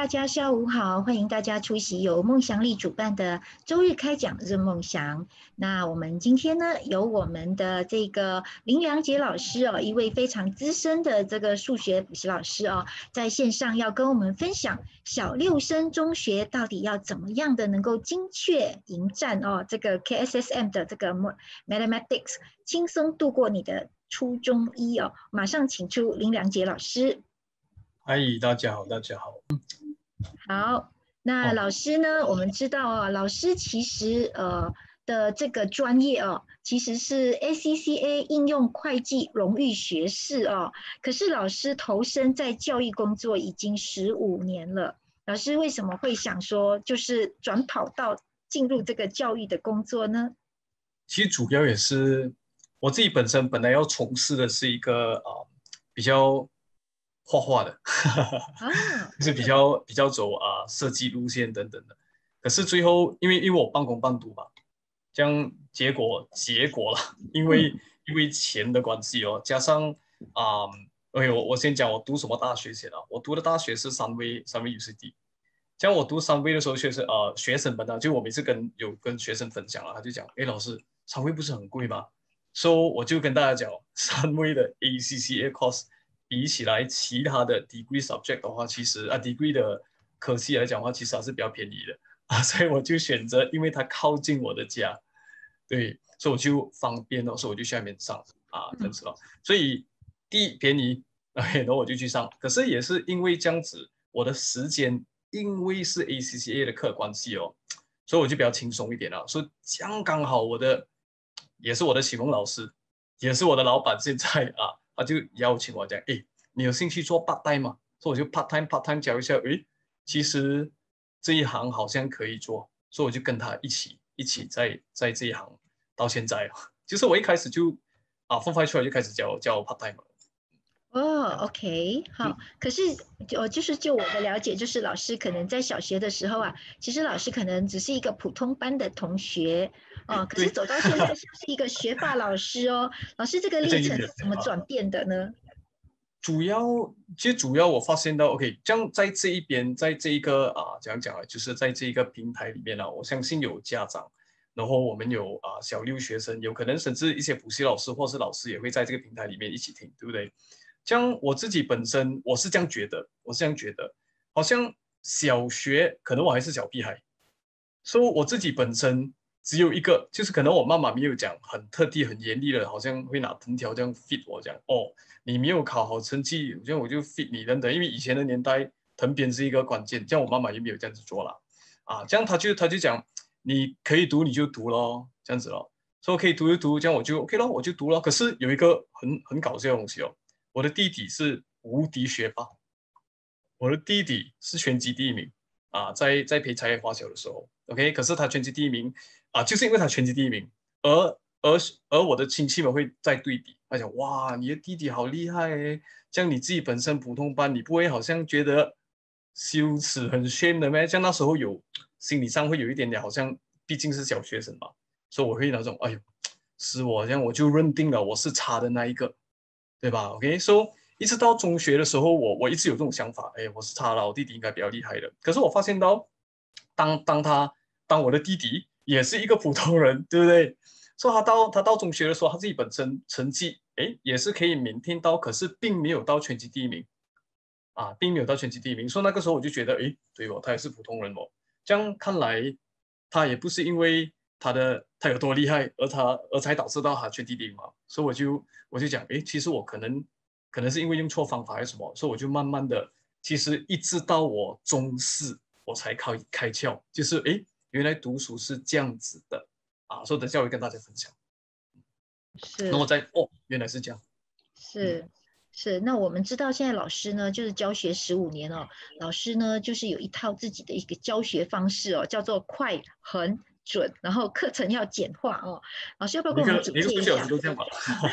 大家下午好，欢迎大家出席由梦想力主办的周日开讲任梦想。那我们今天呢，有我们的这个林良杰老师哦，一位非常资深的这个数学补习老师哦，在线上要跟我们分享小六升中学到底要怎么样的能够精确迎战哦，这个 KSSM 的这个 Mathematics，轻松度过你的初中一哦。马上请出林良杰老师。 嗨，大家好，大家好。 好，那老师呢？我们知道啊，老师其实的这个专业哦，其实是 ACCA 应用会计荣誉学士哦。可是老师投身在教育工作已经15年了。老师为什么会想说，就是转跑道进入这个教育的工作呢？ 其实主要也是我自己本来要从事的是一个比较画画的， 啊， 就是比较走设计路线等等的。可是最后因为我半工半读嘛，这样结果了，因嗯， 为因为钱的关系哦，加上啊、OK，我先讲我读什么大学先啊，我读的大学是三位 UCD。像我读三位的时候，学生们呢，就我每次跟学生分享了，他就讲，哎，老师，三位不是很贵吗？所以我就跟大家讲，三位的 ACCA course 比起来其他的 degree subject 的话，其实degree 的科系来讲的话，其实还是比较便宜的所以我就选择，因为它靠近我的家，对，所以我就方便所以我就去那边上这样子了。所以第一便宜，然后我就去上。可是也是因为这样子，我的时间因为是 ACCA 的课关系所以我就比较轻松一点了。所以这样刚好也是我的启蒙老师，也是我的老板，现在他就邀请我讲，哎，你有兴趣做 part time 吗？所以我就 part time 教一下，哎，其实这一行好像可以做，所以我就跟他一起在这一行到现在就是我一开始就Form 5出来就开始教 part time 了， 哦这样子。 ，OK，好。可是，就我的了解，就是老师可能在小学的时候啊，其实老师可能只是一个普通班的同学，哦，可是对， 走到现在像是一个学霸老师哦。老师这个历程是这有点怎么转变的呢？ 主要其实主要我发现到，OK，这样在这一边，在这一个怎样讲啊，就是在这一个平台里面我相信有家长，然后我们有小六学生，有可能甚至一些补习老师或是老师也会在这个平台里面一起听，对不对？这样我自己本身我是这样觉得，好像小学可能我还是小屁孩，所以我自己本身只有一个，就是可能我妈妈没有讲很特地、很严厉的，好像会拿藤条这样 fit 我讲哦，你没有考好成绩，这样我就 fit 你等等。因为以前的年代，藤鞭是一个关键，这样我妈妈也没有这样子做了这样他就讲你可以读你就读咯，这样子咯，说可以读就读，这样我就 OK 咯，我就读咯。可是有一个很搞笑的东西我的弟弟是无敌学霸，我的弟弟是全级第一名在陪才艺花小的时候，OK，可是他全级第一名就是因为他全级第一名，而而而我的亲戚们会在对比，他讲哇，你的弟弟好厉害诶，像你自己本身普通班，你不会好像觉得羞耻很 shame 的咩？像那时候心理上会有一点点，好像毕竟是小学生嘛，所以我会那种哎呦，是我这样我就认定了我是差的那一个，对吧？OK，一直到中学的时候，我一直有这种想法，哎，我是差了，我弟弟应该比较厉害的。可是我发现到，当我的弟弟也是一个普通人，对不对？所以他到中学的时候，他自己本身成绩，哎，也是可以maintain听到，可是并没有到全级第一名并没有到全级第一名。所以那个时候我就觉得，哎，对他也是普通人这样看来，他也不是因为他有多厉害，而才导致到他全级第一名嘛。所以我就讲，哎，其实我可能是因为用错方法还是什么，所以我就慢慢的，其实一直到我中四我才开窍，就是哎，原来读书是这样子的所以等下我会跟大家分享。那是我原来是这样， 是是。那我们知道现在老师呢，就是教学15年哦，老师呢就是有一套自己的一个教学方式哦，叫做快、很、准，然后课程要简化哦。老师要不要跟我们简每个数学老师介一下？ 都这样吧？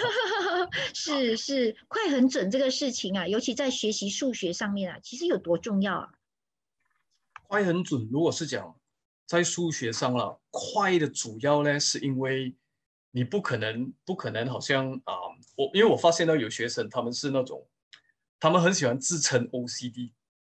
是快很准这个事情啊，尤其在学习数学上面啊，其实有多重要啊？ 快很准。如果是讲在数学上了，快的主要呢，是因为你不可能好像因为我发现到有学生他们是那种，他们很喜欢自称 OCD，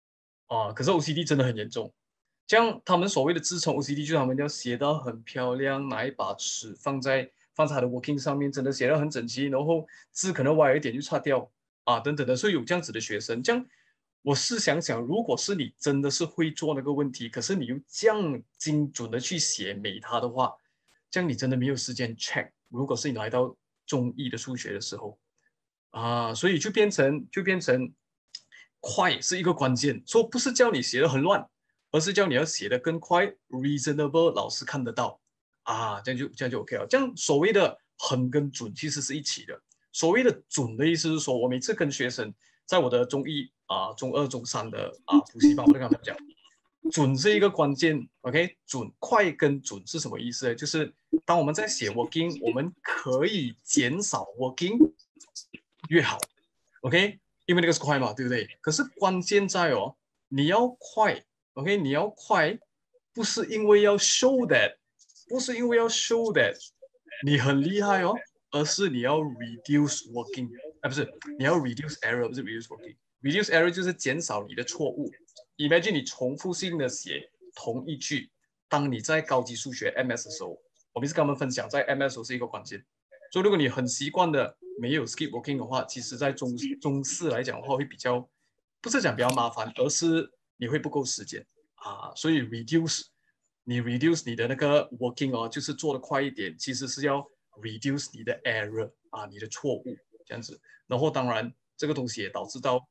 可是 OCD 真的很严重。这样他们所谓的自称 OCD，就是他们要写到很漂亮，拿一把尺放在他的 working 上面，真的写到很整齐，然后字可能歪一点就擦掉等等的，所以有这样子的学生。这样我试想想，如果是你真的是会做那个问题，可是你又这样精准的去写美它的话，这样你真的没有时间 check。如果是你来到中艺的数学的时候所以就变成快是一个关键，说不是叫你写的很乱，而是叫你要写的更快，reasonable，老师看得到这样就 OK 了。这样所谓的很跟准其实是一起的。所谓的准的意思是说，我每次跟学生在我的中一中二、中三的补习班，我都跟他们讲，准是一个关键，OK，准快跟准是什么意思呢？就是当我们在写 working，我们可以减少 working 越好，OK，因为那个是快嘛，对不对？可是关键在你要快，OK，你要快，不是因为要 show that，不是因为要 show that 你很厉害而是你要 reduce working，不是，你要 reduce error，不是 reduce working，reduce error 就是减少你的错误。Imagine 你重复性的写同一句，当你在高级数学 MS 的时候，我每次跟他们分享，在 MS 的时候是一个关键。所以如果你很习惯的没有 skip working 的话，其实在中四来讲的话，会比较不是讲比较麻烦，而是你会不够时间所以 reduce 你的那个 working就是做的快一点，其实是要 reduce 你的 error 你的错误这样子。然后当然这个东西也导致到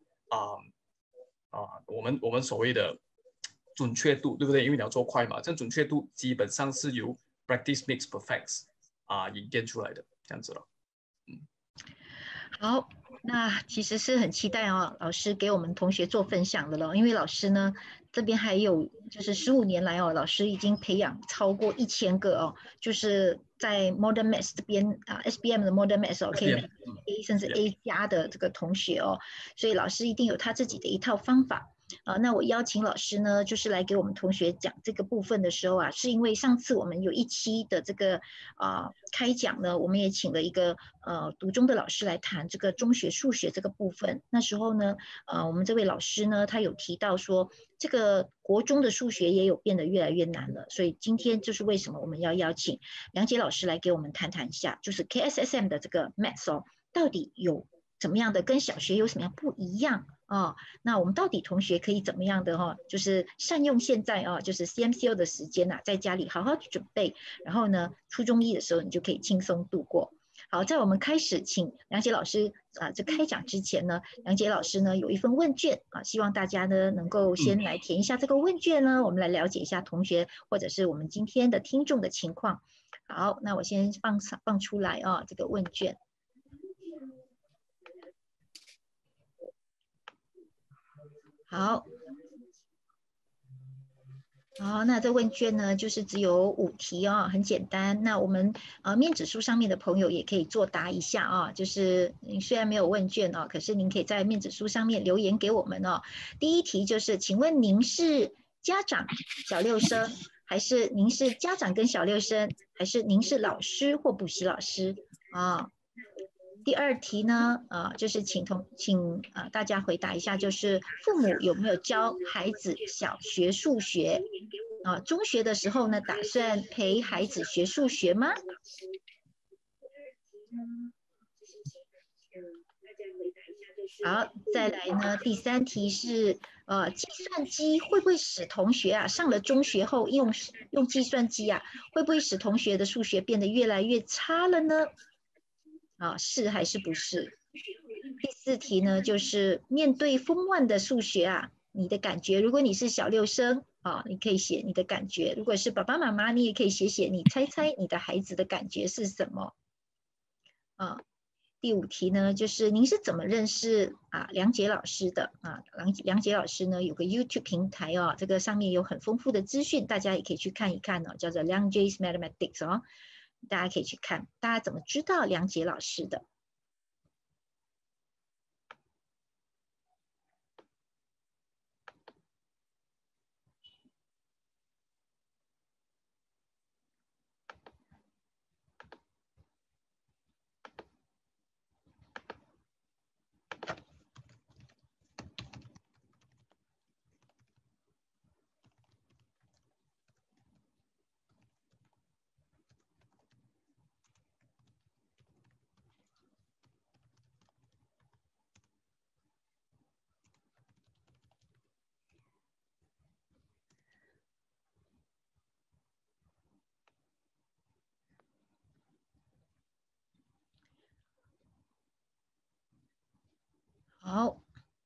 我们所谓的准确度，对不对？因为你要做快嘛，这准确度基本上是由 practice makes perfect 演变出来的，这样子了。 好，那其实是很期待老师给我们同学做分享的了。因为老师呢这边还有就是15年来老师已经培养超过1000个就是在 Modern Maths 这边SBM 的 Modern Maths可以拿 A 甚至 A 加的这个同学所以老师一定有他自己的一套方法。那我邀请老师呢，就是来给我们同学讲这个部分的时候是因为上次我们有一期的这个开讲呢，我们也请了一个读中的老师来谈这个中学数学这个部分。那时候呢，我们这位老师呢，他有提到说，这个国中的数学也有变得越来越难了。所以今天就是为什么我们要邀请梁杰老师来给我们谈谈一下，就是 KSSM 的这个 Maths到底有怎么样的，跟小学有什么样不一样那我们到底同学可以怎么样的就是善用现在就是 CMCO 的时间在家里好好准备，然后呢，初中一的时候你就可以轻松度过。好，在我们开始请梁杰老师这开讲之前呢，梁杰老师呢有一份问卷希望大家呢能够先来填一下这个问卷呢，我们来了解一下同学或者是我们今天的听众的情况。好，那我先放出来这个问卷。好，那这问卷呢，就是只有5题很简单。那我们面指书上面的朋友也可以作答一下就是您虽然没有问卷可是您可以在面指书上面留言给我们第一题就是，请问您是家长、小六生，还是您是家长跟小六生，还是您是老师或补习老师第二题呢，就是请大家回答一下，就是父母有没有教孩子小学数学中学的时候呢，打算陪孩子学数学吗？好，再来呢，第3题是计算机会不会使同学上了中学后用计算机会不会使同学的数学变得越来越差了呢？是还是不是？第4题呢，就是面对封万的数学你的感觉，如果你是小六生你可以写你的感觉；如果是爸爸妈妈，你也可以写你猜猜你的孩子的感觉是什么第5题呢，就是您是怎么认识梁杰老师的梁杰老师呢有个 YouTube 平台这个上面有很丰富的资讯，大家也可以去看一看叫做 Liang Jie's Mathematics 大家可以去看。大家怎么知道梁杰老师的？ 好，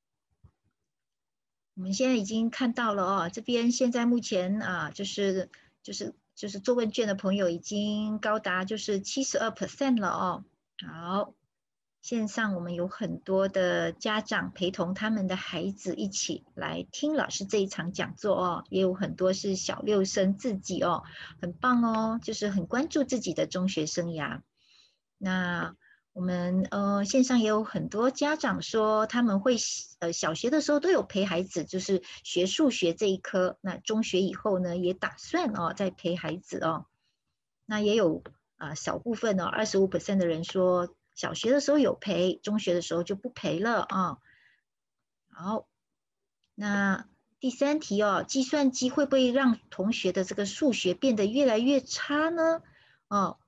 我们现在已经看到了哦，这边现在目前啊，就是做问卷的朋友已经高达就是72% 了哦。好，线上我们有很多的家长陪同他们的孩子一起来听老师这一场讲座哦，也有很多是小六生自己哦，很棒哦，就是很关注自己的中学生涯。那我们线上也有很多家长说他们会小学的时候都有陪孩子，就是学数学这一科。那中学以后呢，也打算哦再陪孩子哦。那也有小部分哦，25% 的人说小学的时候有陪，中学的时候就不陪了啊。好，那第三题哦，计算机会不会让同学的这个数学变得越来越差呢？哦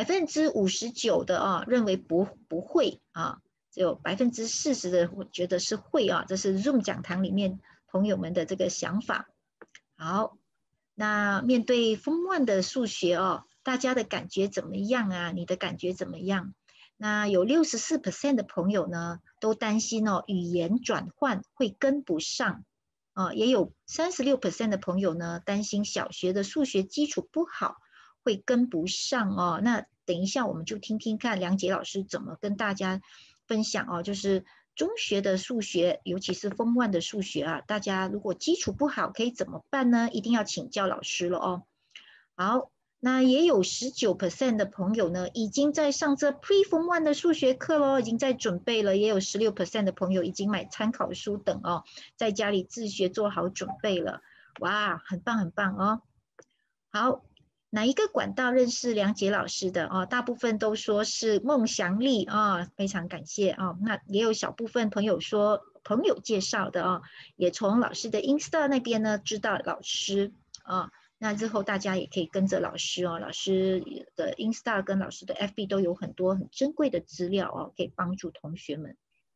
，59%的啊认为不会啊，只有40%的我觉得是会啊，这是 Zoom 讲堂里面朋友们的这个想法。好，那面对Form 1的数学哦，大家的感觉怎么样啊？你的感觉怎么样？那有64% 的朋友呢，都担心哦，语言转换会跟不上。也有36% 的朋友呢，担心小学的数学基础不好，会跟不上哦。那等一下我们就听听看梁杰老师怎么跟大家分享哦，就是中学的数学，尤其是Form 1的数学啊，大家如果基础不好，可以怎么办呢？一定要请教老师了哦。好，那也有19% 的朋友呢，已经在上这 Pre-Form 1的数学课咯，已经在准备了。也有16% 的朋友已经买参考书等哦，在家里自学做好准备了。哇，很棒很棒哦。好，哪一个管道认识梁杰老师的哦？大部分都说是孟祥丽啊，非常感谢啊。那也有小部分朋友说朋友介绍的啊，也从老师的 Insta 那边呢知道老师啊。那日后大家也可以跟着老师哦，老师的 Insta 跟老师的 FB 都有很多很珍贵的资料哦，可以帮助同学们。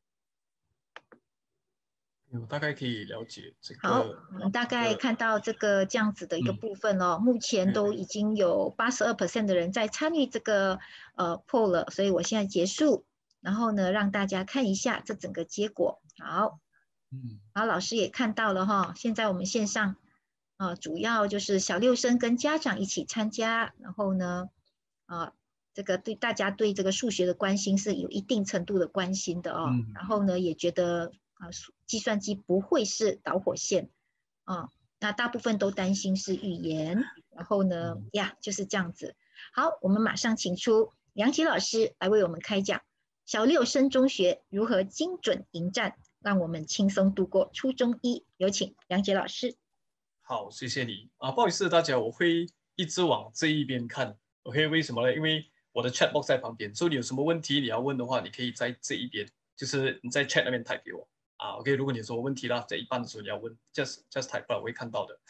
我大概可以了解这好， 个我们大这个， 概看到这样子的一个部分哦，目前都已经有82% 的人在参与这个poll 了，所以我现在结束，然后呢让大家看一下这整个结果。好，然后老师也看到了哈，现在我们线上主要就是小六生跟家长一起参加，然后呢这个对大家对这个数学的关心是有一定程度的关心的哦，然后呢也觉得计算机不会是导火线啊，那大部分都担心是语言，然后呢就是这样子。好，我们马上请出梁琦老师来为我们开讲小六升中学如何精准迎战，让我们轻松度过初中一。有请梁杰老师。 好，谢谢你啊，不好意思大家，我会一直往这一边看，OK？为什么呢？因为我的 chat box 在旁边，所以你有什么问题你要问的话，你可以在这一边，就是你在 chat 那边 type 给我啊，OK？如果你有什么问题啦，在一半的时候你要问，just type 吧，我会看到的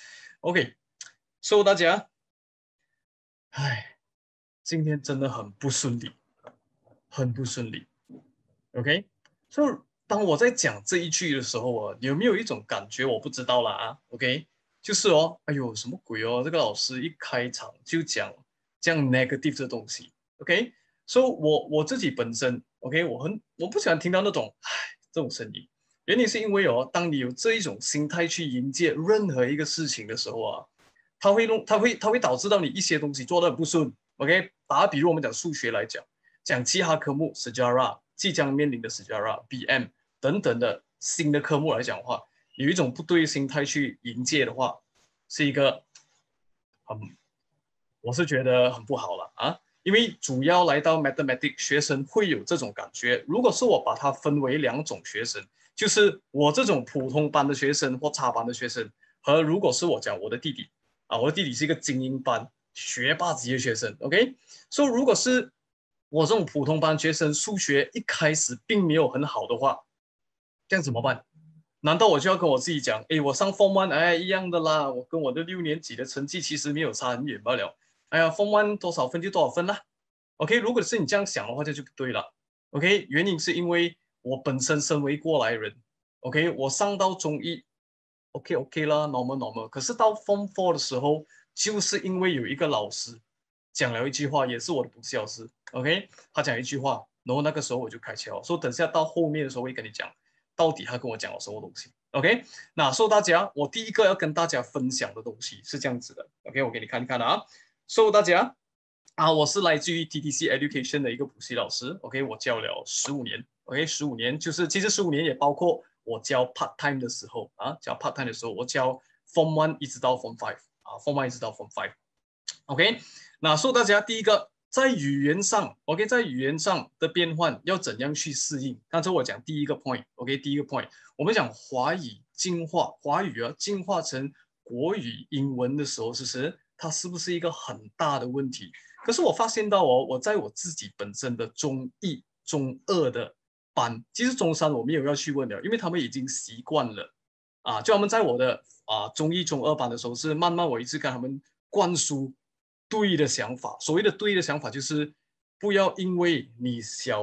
，OK？So 大家，唉，今天真的很不顺利，很不顺利，OK？所以当我在讲这一句的时候啊，有没有一种感觉？我不知道啦啊，OK？就是哦，哎呦，什么鬼哦？这个老师一开场就讲这样 negative 的东西，OK？所以我自己本身，OK？我不喜欢听到那种唉这种声音，原因是因为哦，当你有这一种心态去迎接任何一个事情的时候啊，它会导致到你一些东西做得很不顺，OK？打比如我们讲数学来讲，讲其他科目 Sejarah 即将面临的 Sejarah、BM 等等的新的科目来讲的话。有一种不对心态去迎接的话，是一个很，我是觉得很不好了啊。因为主要来到 mathematics 学生会有这种感觉。如果是我把它分为两种学生，就是我这种普通班的学生或插班的学生，和如果是我讲我的弟弟啊，我的弟弟是一个精英班学霸级的学生，OK？所以如果是我这种普通班学生，数学一开始并没有很好的话，这样怎么办？难道我就要跟我自己讲，哎，我上 Form One，哎，一样的啦，我跟我的6年级的成绩其实没有差很远罢了。哎呀，Form One 多少分就多少分啦。OK，如果是你这样想的话，这就不对了。OK，原因是因为我本身身为过来人，OK，我上到中一，OK 啦，normal。可是到 Form 4的时候，就是因为有一个老师讲了一句话，也是我的补习老师，OK，他讲一句话，然后那个时候我就开窍，说等下到后面的时候会跟你讲。 到底他跟我讲了什么东西。OK， 那大家，我第一个要跟大家分享的东西是这样子的。OK， 我给你看看啊。大家我是来自于 TTC Education 的一个补习老师。OK， 我教了15年。OK， 15年就是其实15年也包括我教 part time 的时候教 part time 的时候，我教 Form 1一直到 Form 5Form 1一直到 Form 5。OK， 那大家第一个在语言上 ，OK， 在语言上的变换要怎样去适应？刚才我讲第一个 point，OK， 第一个 point， 我们讲华语进化，华语进化成国语英文的时候，其实它是不是一个很大的问题？可是我发现到我在我自己本身的中一、中二的班，其实中3我没有要去问的，因为他们已经习惯了就他们在我的中一、中二班的时候，是慢慢我一直跟他们灌输对的想法。所谓的对的想法，就是不要因为你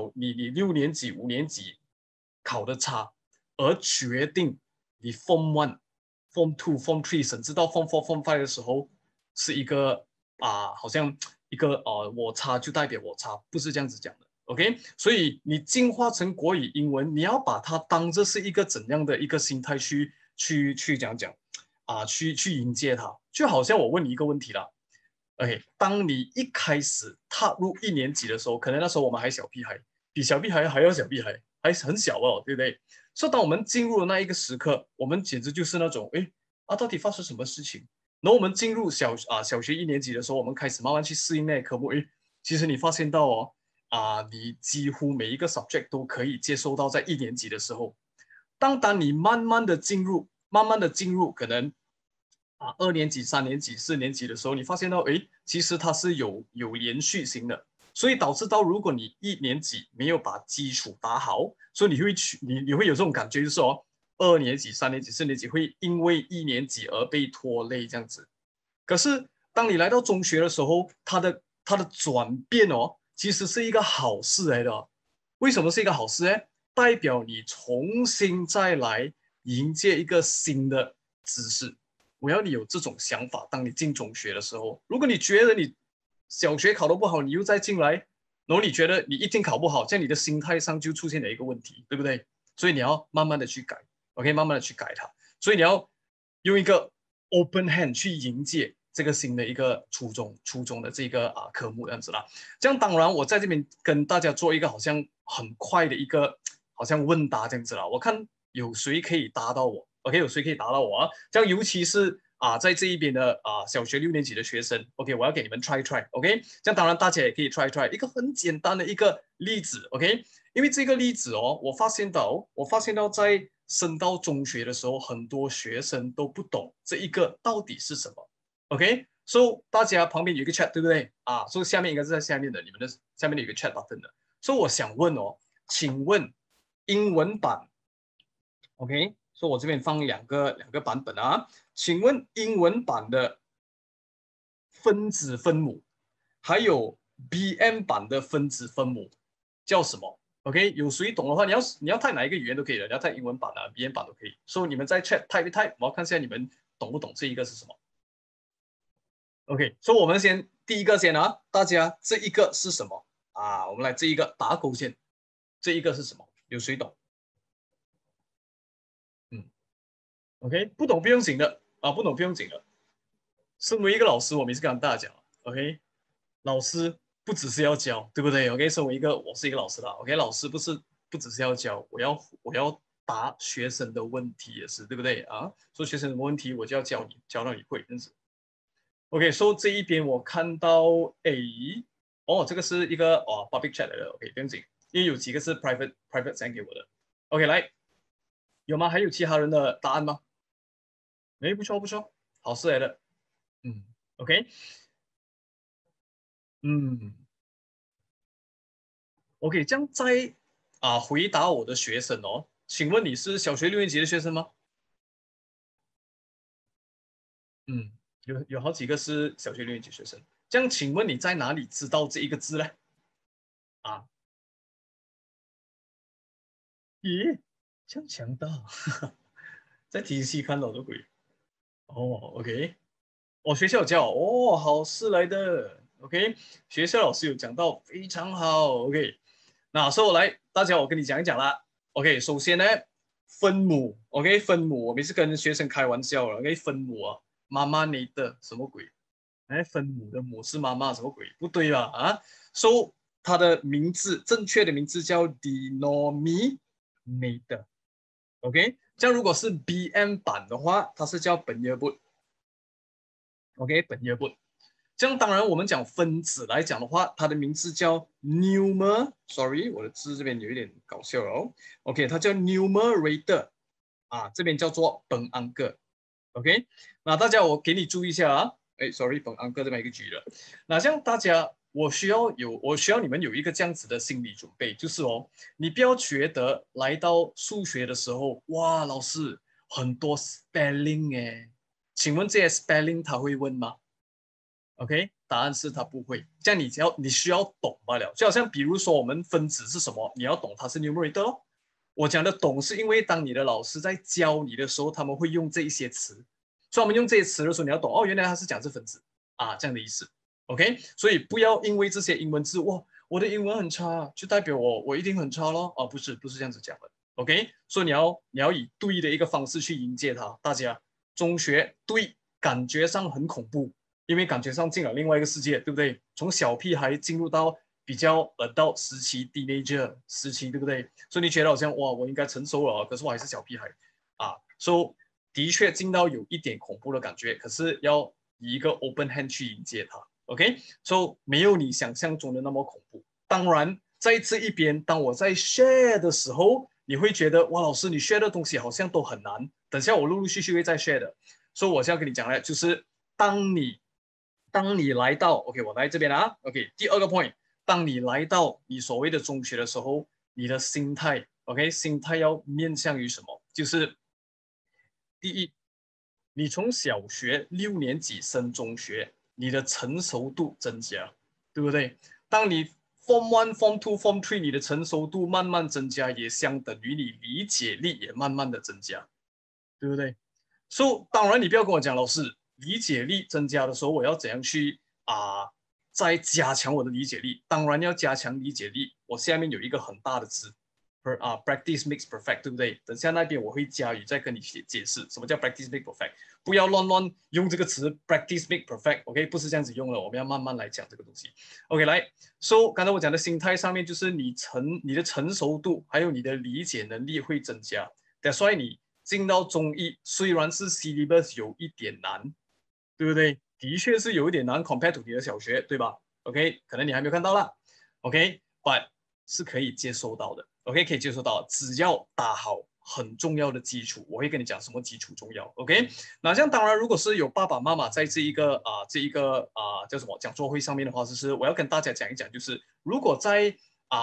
6年级、5年级考得差，而决定你 Form 1、Form 2、Form 3，甚至到 Form 4、Form 5的时候，是一个好像一个我差就代表我差，不是这样子讲的。OK， 所以你进化成国语英文，你要把它当这是一个怎样的一个心态去讲去迎接它。就好像我问你一个问题啦。OK， 当你一开始踏入1年级的时候，可能那时候我们还小屁孩，比小屁孩还要小屁孩，还很小哦，对不对？当我们进入了那一个时刻，我们简直就是那种，到底发生什么事情？然后我们进入小学1年级的时候，我们开始慢慢去适应那个科目，其实你发现到你几乎每一个 subject 都可以接受到，在1年级的时候，当你慢慢的进入，可能2年级、3年级、4年级的时候，你发现到，其实它是有延续性的，所以导致到，如果你1年级没有把基础打好，所以你会有这种感觉，就是2年级、3年级、4年级会因为1年级而被拖累这样子。可是当你来到中学的时候，它的转变其实是一个好事来的。为什么是一个好事呢？代表你重新再来迎接一个新的知识。我要你有这种想法，当你进中学的时候，如果你觉得你小学考得不好，你又再进来，然后你觉得你一定考不好，这样你的心态上就出现了一个问题，对不对？所以你要慢慢的去改 ，OK， 慢慢的去改它。所以你要用一个 open hand 去迎接这个新的一个初中的这个科目这样子啦。这样当然我在这边跟大家做一个好像很快的一个好像问答这样子啦。我看有谁可以答到我 ，OK， 有谁可以答到我啊？这样尤其是在这一边的小学6年级的学生 ，OK， 我要给你们 try，OK， 这样当然大家也可以 try 一个很简单的一个例子 ，OK， 因为这个例子我发现到在升到中学的时候，很多学生都不懂这一个到底是什么 ，OK，so 大家旁边有一个 chat 对不对所以下面应该是在下面的，你们的下面有一个 chat button 的，所以我想问请问英文版 ，OK， 所以我这边放两个版本请问英文版的分子分母还有 BM 版的分子分母叫什么？ OK， 有谁懂的话，你要type哪一个语言都可以的，你要type英文版BM 版都可以。所以你们在 chat type 一 type， 我要看一下你们懂不懂这一个是什么。OK， 所以我们第一个大家这一个是什么我们来这一个打勾先，这一个是什么？有谁懂？OK， 不懂不用紧的不懂不用紧的。身为一个老师，我每次跟大家讲 ，OK， 老师不只是要教，对不对 ？OK， 我是一个老师啦 ，OK， 老师不只是要教，我要答学生的问题也是，对不对说学生什么问题，我就要教你，教到你会，真是。OK， 这一边我看到这个是一个public chat 来的 ，OK， 不用紧，因为有几个是 private send 给我的。OK， 来，有吗？还有其他人的答案吗？不错不错，好事来的。OK， OK， 这样在回答我的学生请问你是小学6年级的学生吗？有好几个是小学6年级学生。这样请问你在哪里知道这一个字呢？咦，这样强大，在 TC 看到的鬼OK，学校有教好事来的 OK， 学校老师有讲到非常好 OK， 那来大家我跟你讲一讲啦 OK， 首先呢分母 ，OK， 分母，我每次跟学生开玩笑了，OK， 分母啊，妈妈你的什么鬼？哎，分母的母是妈妈，什么鬼？不对吧？啊，so 它的名字正确的名字叫 denominator，OK， 这样如果是 BM 版的话，它是叫本叶部，OK， 本叶部。这样当然我们讲分子来讲的话，它的名字叫 numerator，sorry， 我的字这边有一点搞笑了哦，OK， 它叫 numerator， 啊，这边叫做本安个 ，OK， 那大家我给你注意一下啊，哎，sorry， 本安个这边一个举了，那这样大家我需要你们有一个这样子的心理准备，就是哦，你不要觉得来到数学的时候，哇，老师很多 spelling 哎，请问这些 spelling 他会问吗？OK， 答案是它不会。这样你需要懂罢了。就好像比如说我们分子是什么，你要懂它是 numerator 咯。我讲的懂是因为当你的老师在教你的时候，他们会用这一些词，所以我们用这些词的时候，你要懂哦，原来他是讲是分子啊这样的意思。OK，所以不要因为这些英文字，哇，我的英文很差，就代表我一定很差咯。哦，不是这样子讲的。OK，所以你要以对的一个方式去迎接它。大家中学对感觉上很恐怖。因为感觉上进了另外一个世界，对不对？从小屁孩进入到比较adult 时期 teenager 时期，对不对？所以你觉得好像哇，我应该成熟了，可是我还是小屁孩啊。So 的确进到有一点恐怖的感觉，可是要以一个 open hand 去迎接它。OK，So 没有你想象中的那么恐怖。当然，在这一边，当我在 share 的时候，你会觉得哇，老师你 share 的东西好像都很难。等下我陆陆续续会再 share 的。所以我现在跟你讲呢，就是当你来到 OK， 我来这边啊 OK， 第二个 point， 当你来到你所谓的中学的时候，你的心态 OK， 心态要面向于什么？就是第一，你从小学6年级升中学，你的成熟度增加，对不对？当你 Form 1、Form 2、Form 3，你的成熟度慢慢增加，也相等于你理解力也慢慢的增加，对不对？当然你不要跟我讲，老师理解力增加的时候，我要怎样去再加强我的理解力？当然要加强理解力。我下面有一个很大的字，practice makes perfect， 对不对？等下那边我会加语再跟你解释什么叫 practice make perfect， 不要乱用这个词 practice make perfect，OK， 不是这样子用的，我们要慢慢来讲这个东西。OK， 来刚才我讲的心态上面就是你的成熟度还有你的理解能力会增加。That's why 你进到中一，虽然是 syllabus 有一点难，对不对？的确是有一点难 ，compare to 你的小学，对吧 ？OK，可能你还没有看到啦。OK，but 是可以接受到的。OK， 可以接受到，只要打好很重要的基础，我会跟你讲什么基础重要。OK，那这样当然，如果是有爸爸妈妈在这一个叫什么讲座会上面的话，就是我要跟大家讲一讲，就是如果在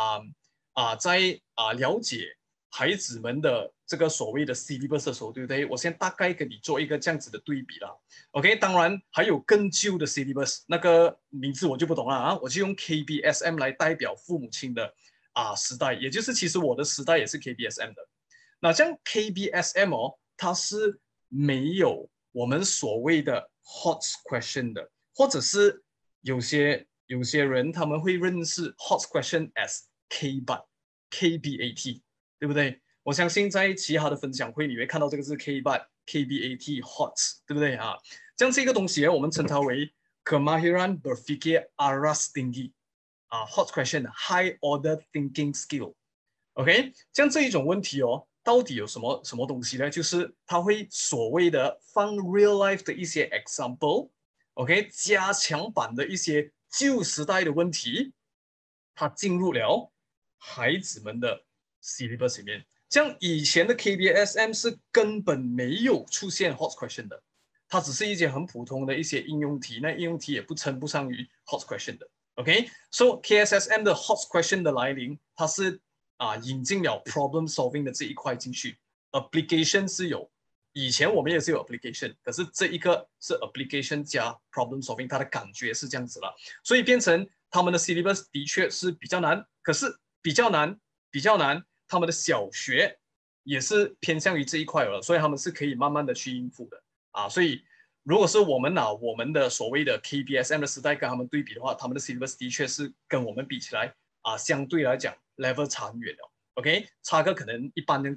了解孩子们的这个所谓的 syllabus 的时候，对不对？我先大概跟你做一个这样子的对比啦。OK，当然还有更旧的 syllabus， 那个名字我就不懂了啊，我就用 KBSM 来代表父母亲的时代，也就是其实我的时代也是 KBSM 的。那像 KBSM 哦，它是没有我们所谓的 hot question 的，或者是有些人他们会认识 hot question as KBAT，对不对？我相信在其他的分享会你会看到这个是 KBAT hot， 对不对啊？这样这个东西我们称它为 Kemahiran Berfikir Aras Tinggi hot question high order thinking skill。OK， 像这一种问题哦，到底有什么东西呢？就是它会所谓的放 real life 的一些 example，OK， 加强版的一些旧时代的问题，它进入了孩子们的 syllabus 里面。像以前的 KBSM 是根本没有出现 hot question 的，它只是一些很普通的一些应用题，那应用题也称不上于 hot question 的。OK，so KSSM 的 hot question 的来临，它是引进了 problem solving 的这一块进去 ，application 是有，以前我们也是有 application， 可是这一个是 application 加 problem solving， 它的感觉是这样子了，所以变成他们的 syllabus 的确是比较难，可是比较难，他们的小学也是偏向于这一块了，所以他们是可以慢慢的去应付的所以如果是我们拿我们的所谓的 KBSM 的时代跟他们对比的话，他们的 syllabus 的确是跟我们比起来相对来讲 level 差很远了。OK， 差个可能一般这样子了。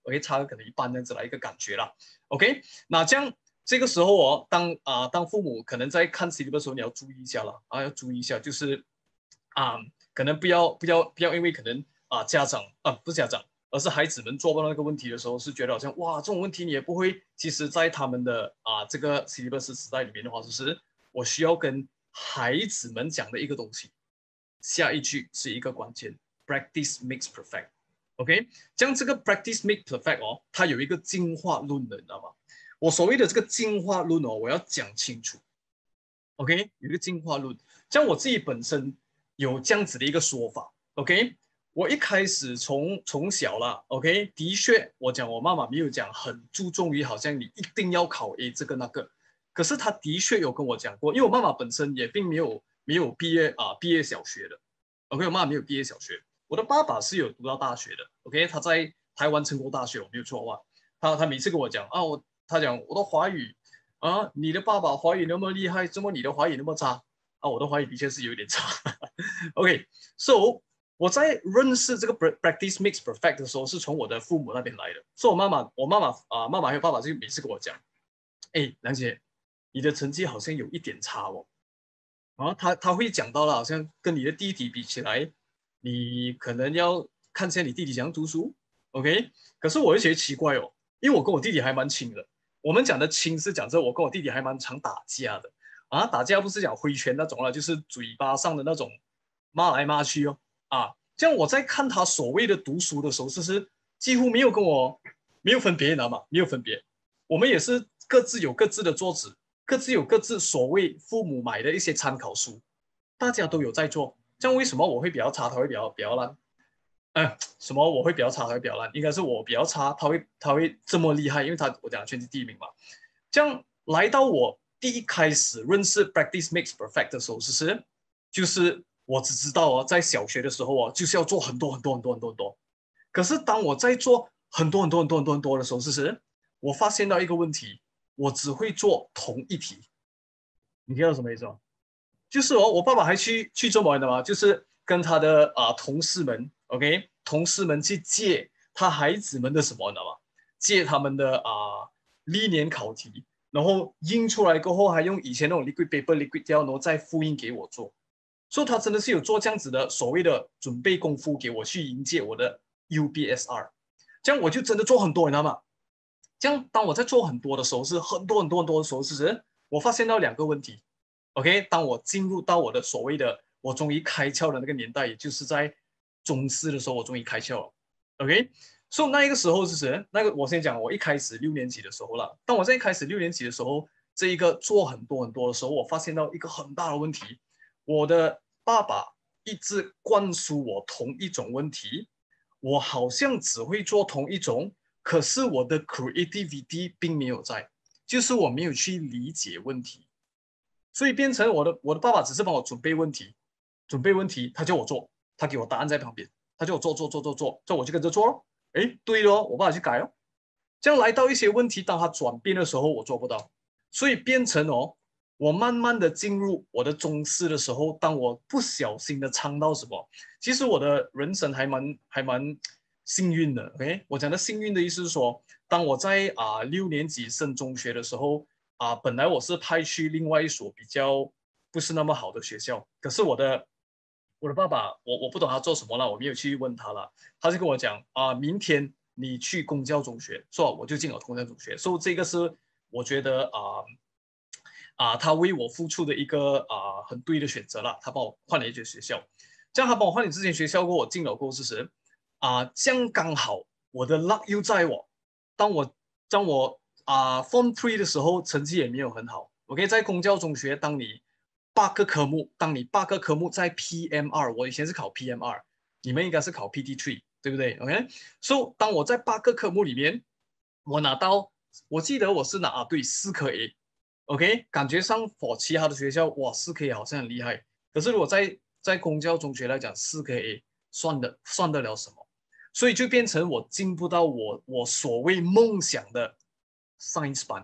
，OK， 差可能一半这样子的一个感觉啦，OK， 那这个时候哦，当父母可能在看 syllabus 的时候，你要注意一下了要注意一下，就是可能不要因为可能家长不是家长，而是孩子们做到那个问题的时候，是觉得好像哇这种问题你也不会，其实在他们的这个 syllabus 时代里面的话，就是我需要跟孩子们讲的一个东西，下一句是一个关键 ，practice makes perfect。OK， 将这个 practice make perfect 哦，它有一个进化论的，你知道吗？我所谓的这个进化论哦，我要讲清楚。OK， 有一个进化论，像我自己本身有这样子的一个说法。OK， 我一开始从小啦 ，OK， 的确，我讲我妈妈没有讲很注重于好像你一定要考 A 这个那个，可是她的确有跟我讲过，因为我妈妈本身也并没有毕业小学的。OK， 我妈妈没有毕业小学，我的爸爸是有读到大学的。OK， 他在台湾成功大学，我没有错的话，他每次跟我讲他讲我的华语你的爸爸华语那么厉害，怎么你的华语那么差我的华语的确是有点差。OK，so 我在认识这个 practice makes perfect 的时候，是从我的父母那边来的。所以我妈妈还有爸爸就每次跟我讲，梁姐，你的成绩好像有一点差哦。他会讲到了，好像跟你的弟弟比起来，你可能要看一下你弟弟怎样读书。OK， 可是我又觉得奇怪哦，因为我跟我弟弟还蛮亲的。我们讲的亲是讲着我跟我弟弟还蛮常打架的打架不是讲挥拳那种了，就是嘴巴上的那种骂来骂去哦这样我在看他所谓的读书的时候，其实几乎没有跟我没有分别，你知道吗？没有分别，我们也是各自有各自的桌子，各自有各自所谓父母买的一些参考书，大家都有在做。这样为什么我会比较差，他会比较烂？什么我会比较差，他会比较烂？应该是我比较差，他会这么厉害，因为我讲全是第一名嘛。这样来到我第一开始认识 practice makes perfect 的时候，就是我只知道在小学的时候就是要做很多很多很多很多很多。可是当我在做很多很多很多很多很多的时候，我发现到一个问题，我只会做同一题。你知道什么意思吗？就是我爸爸还去做么的嘛，就是跟他的同事们，OK， 同事们去借他孩子们的什么，你知道吗？借他们的历年考题，然后印出来过后，还用以前那种 liquid paper liquid 掉，然后再复印给我做。所以他真的是有做这样子的所谓的准备功夫给我去迎接我的 UBSR， 这样我就真的做很多，你知道吗？这样当我在做很多的时候，是很多很多很多的时候，我发现到两个问题。OK， 当我进入到我的所谓的我终于开窍的那个年代，也就是在中四的时候，我终于开窍了。OK， 所以那一个时候那个我先讲，我一开始6年级的时候了。当我在一开始6年级的时候，这一个做很多很多的时候，我发现到一个很大的问题，我的爸爸一直灌输我同一种问题，我好像只会做同一种，可是我的 creativity 并没有在，就是我没有去理解问题。所以变成我的爸爸只是帮我准备问题，他叫我做，他给我答案在旁边，他叫我做，这我就跟着做咯。对咯，我爸爸去改哦。这样来到一些问题，当他转变的时候，我做不到，所以变成我慢慢的进入我的中四的时候，当我不小心的尝到什么，其实我的人生还蛮幸运的。OK， 我讲的幸运的意思是说，当我在6年级升中学的时候。本来我是派去另外一所比较不是那么好的学校，可是我的爸爸，我不懂他做什么了，我没有去问他了。他就跟我讲明天你去公教中学，说我就进了公教中学，所以这个是我觉得他为我付出的一个很对的选择了，他帮我换了一间学校。这样他帮我换了这间学校过后，我进了过后这样刚好我的 luck 又在当我Form 3的时候成绩也没有很好。OK， 在公教中学，当你8个科目在 PM2， 我以前是考 PM2， 你们应该是考 PT3， 对不对 ？OK，so 当我在8个科目里面，我记得我是拿对4科 A，OK， 感觉上for 其他的学校哇4科 A 好像很厉害，可是如果在公教中学来讲4科 A 算得了什么？所以就变成我进不到我所谓梦想的 science 班，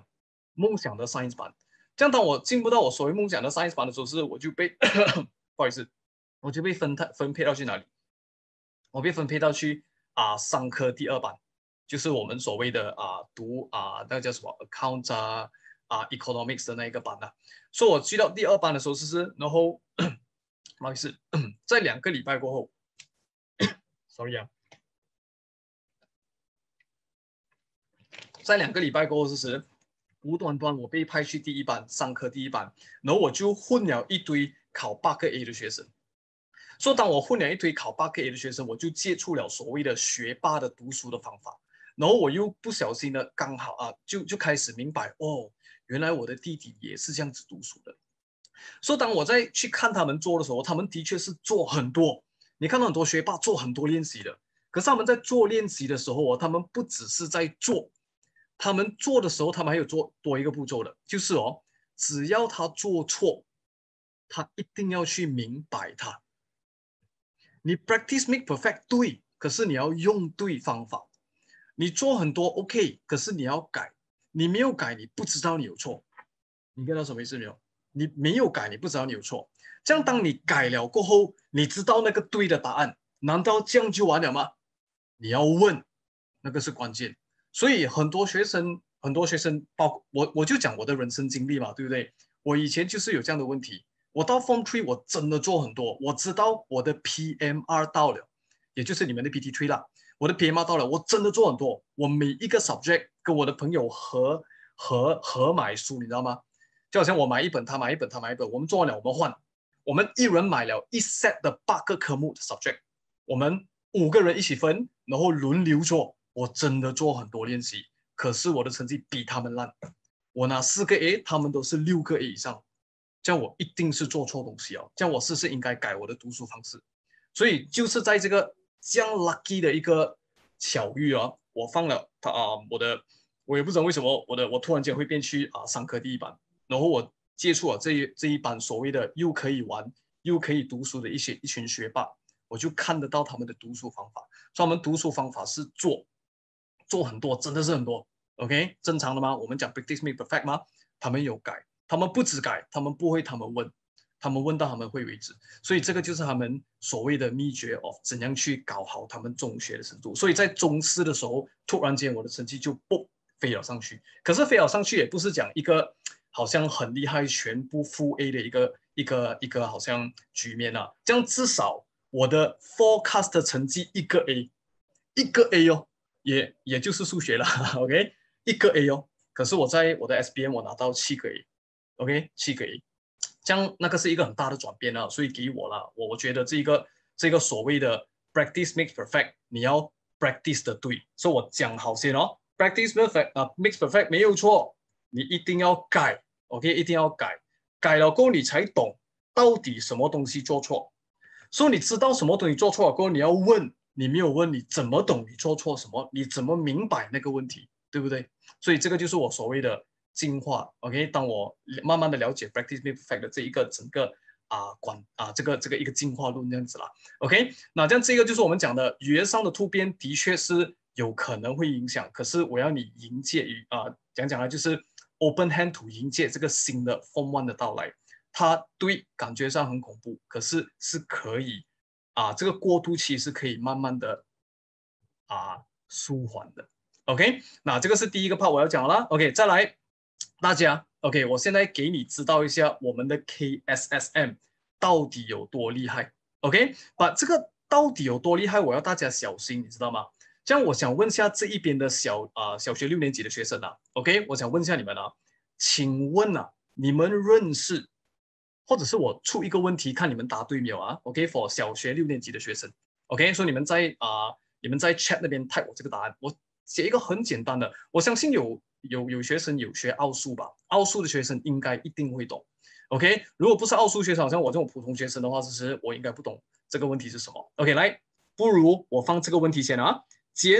这样当我进不到我所谓梦想的 science 班的时候，我就被不好意思，我就被分配到去哪里？我被分配到去商科第2班。 就是我们所谓的读那个叫什么 account economics 的那一个班所以我去到第2班的时候然后不好意思，在2个礼拜过后，sorry 在2个礼拜过后无端端我被派去第1班上课第1班，然后我就混了一堆考8个 A 的学生。所以当我混了一堆考8个 A 的学生，我就接触了所谓的学霸的读书的方法。然后我又不小心的刚好就开始明白原来我的弟弟也是这样子读书的。所以当我再去看他们做的时候，他们的确是做很多。你看到很多学霸做很多练习的，可是他们在做练习的时候他们不只是在做，他们做的时候，他们还有做多一个步骤的，就是只要他做错，他一定要去明白它。你 practice make perfect 对，可是你要用对方法。你做很多 OK， 可是你要改，你没有改，你不知道你有错。你看到什么意思没有？你没有改，你不知道你有错。这样当你改了过后，你知道那个对的答案，难道这样就完了吗？你要问，那个是关键。所以很多学生，包括我就讲我的人生经历嘛，对不对？我以前就是有这样的问题。我到 Form 3，我真的做很多。我知道我的 PMR 到了，也就是你们的 PT3 啦。我的 PMR 到了，我真的做很多。我每一个 subject 跟我的朋友合买书，你知道吗？就好像我买一本，他买一本，他买一本，我们做完了，我们换，我们一人买了一 set 的8个科目的 subject， 我们5个人一起分，然后轮流做。我真的做很多练习，可是我的成绩比他们烂。我拿4个 A， 他们都是6个 A 以上。这样我一定是做错东西这样我是不是应该改我的读书方式？所以就是在这个这样 lucky 的一个巧遇我放了我也不知道为什么我突然间会变去商科第1班，然后我接触了这一班所谓的又可以玩又可以读书的一群学霸，我就看得到他们的读书方法。所以他们读书方法是做很多，真的是很多。OK， 正常的吗？我们讲 practice make perfect 吗？他们有改，他们不止改，他们不会，他们问，他们问到他们会为止。所以这个就是他们所谓的秘诀怎样去搞好他们中学的程度。所以在中4的时候，突然间我的成绩就飞了上去。可是飞了上去也不是讲一个好像很厉害，全部负 A 的一个好像局面这样至少我的 forecast 的成绩一个 A 也就是数学了，OK， 一个 A 可是我在我的 SBM 我拿到7个 A，OK， 7个 A， 这样那个是一个很大的转变所以给我了，我觉得这个所谓的 practice makes perfect， 你要 practice 的对，所以我讲好先practice makes perfect 没有错，你一定要改 ，OK， 一定要改，改了过后你才懂到底什么东西做错，所以你知道什么东西做错了过后，你要问。你没有问你怎么懂你做错什么，你怎么明白那个问题，对不对？所以这个就是我所谓的进化。OK， 当我慢慢的了解 practice make perfect 的这一个整个这个一个进化论这样子啦。OK， 那这样这个就是我们讲的语言上的突变，的确是有可能会影响，可是我要你迎接讲呢，就是 open hand to 迎接这个新的 Form 1的到来。它对感觉上很恐怖，可是是可以。这个过渡期是可以慢慢的舒缓的。OK， 那这个是第一个 part 我要讲了。OK， 再来大家 OK， 我现在给你知道一下我们的 KSSM 到底有多厉害。OK， 把这个到底有多厉害，我要大家小心，你知道吗？这样我想问一下这一边的小学6年级的学生OK， 我想问一下你们请问你们认识？或者是我出一个问题，看你们答对没有？OK，for 小学6年级的学生，OK，所以你们在 chat 那边 type 我这个答案，我写一个很简单的，我相信有学生有学奥数吧，奥数的学生应该一定会懂，OK，如果不是奥数学生，好像我这种普通学生的话，其实我应该不懂这个问题是什么。OK， 来，不如我放这个问题先减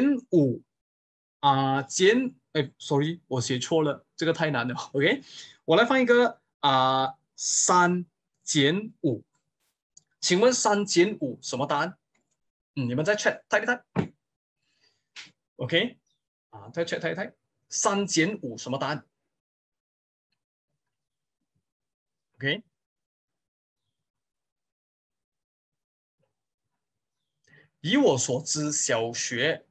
5sorry， 我写错了，这个太难了。OK， 我来放一个3减5，请问3减5什么答案？你们在 chat 猜一猜 ，OK， 在 chat 猜一猜，3减5什么答案 ？OK， 以我所知，小学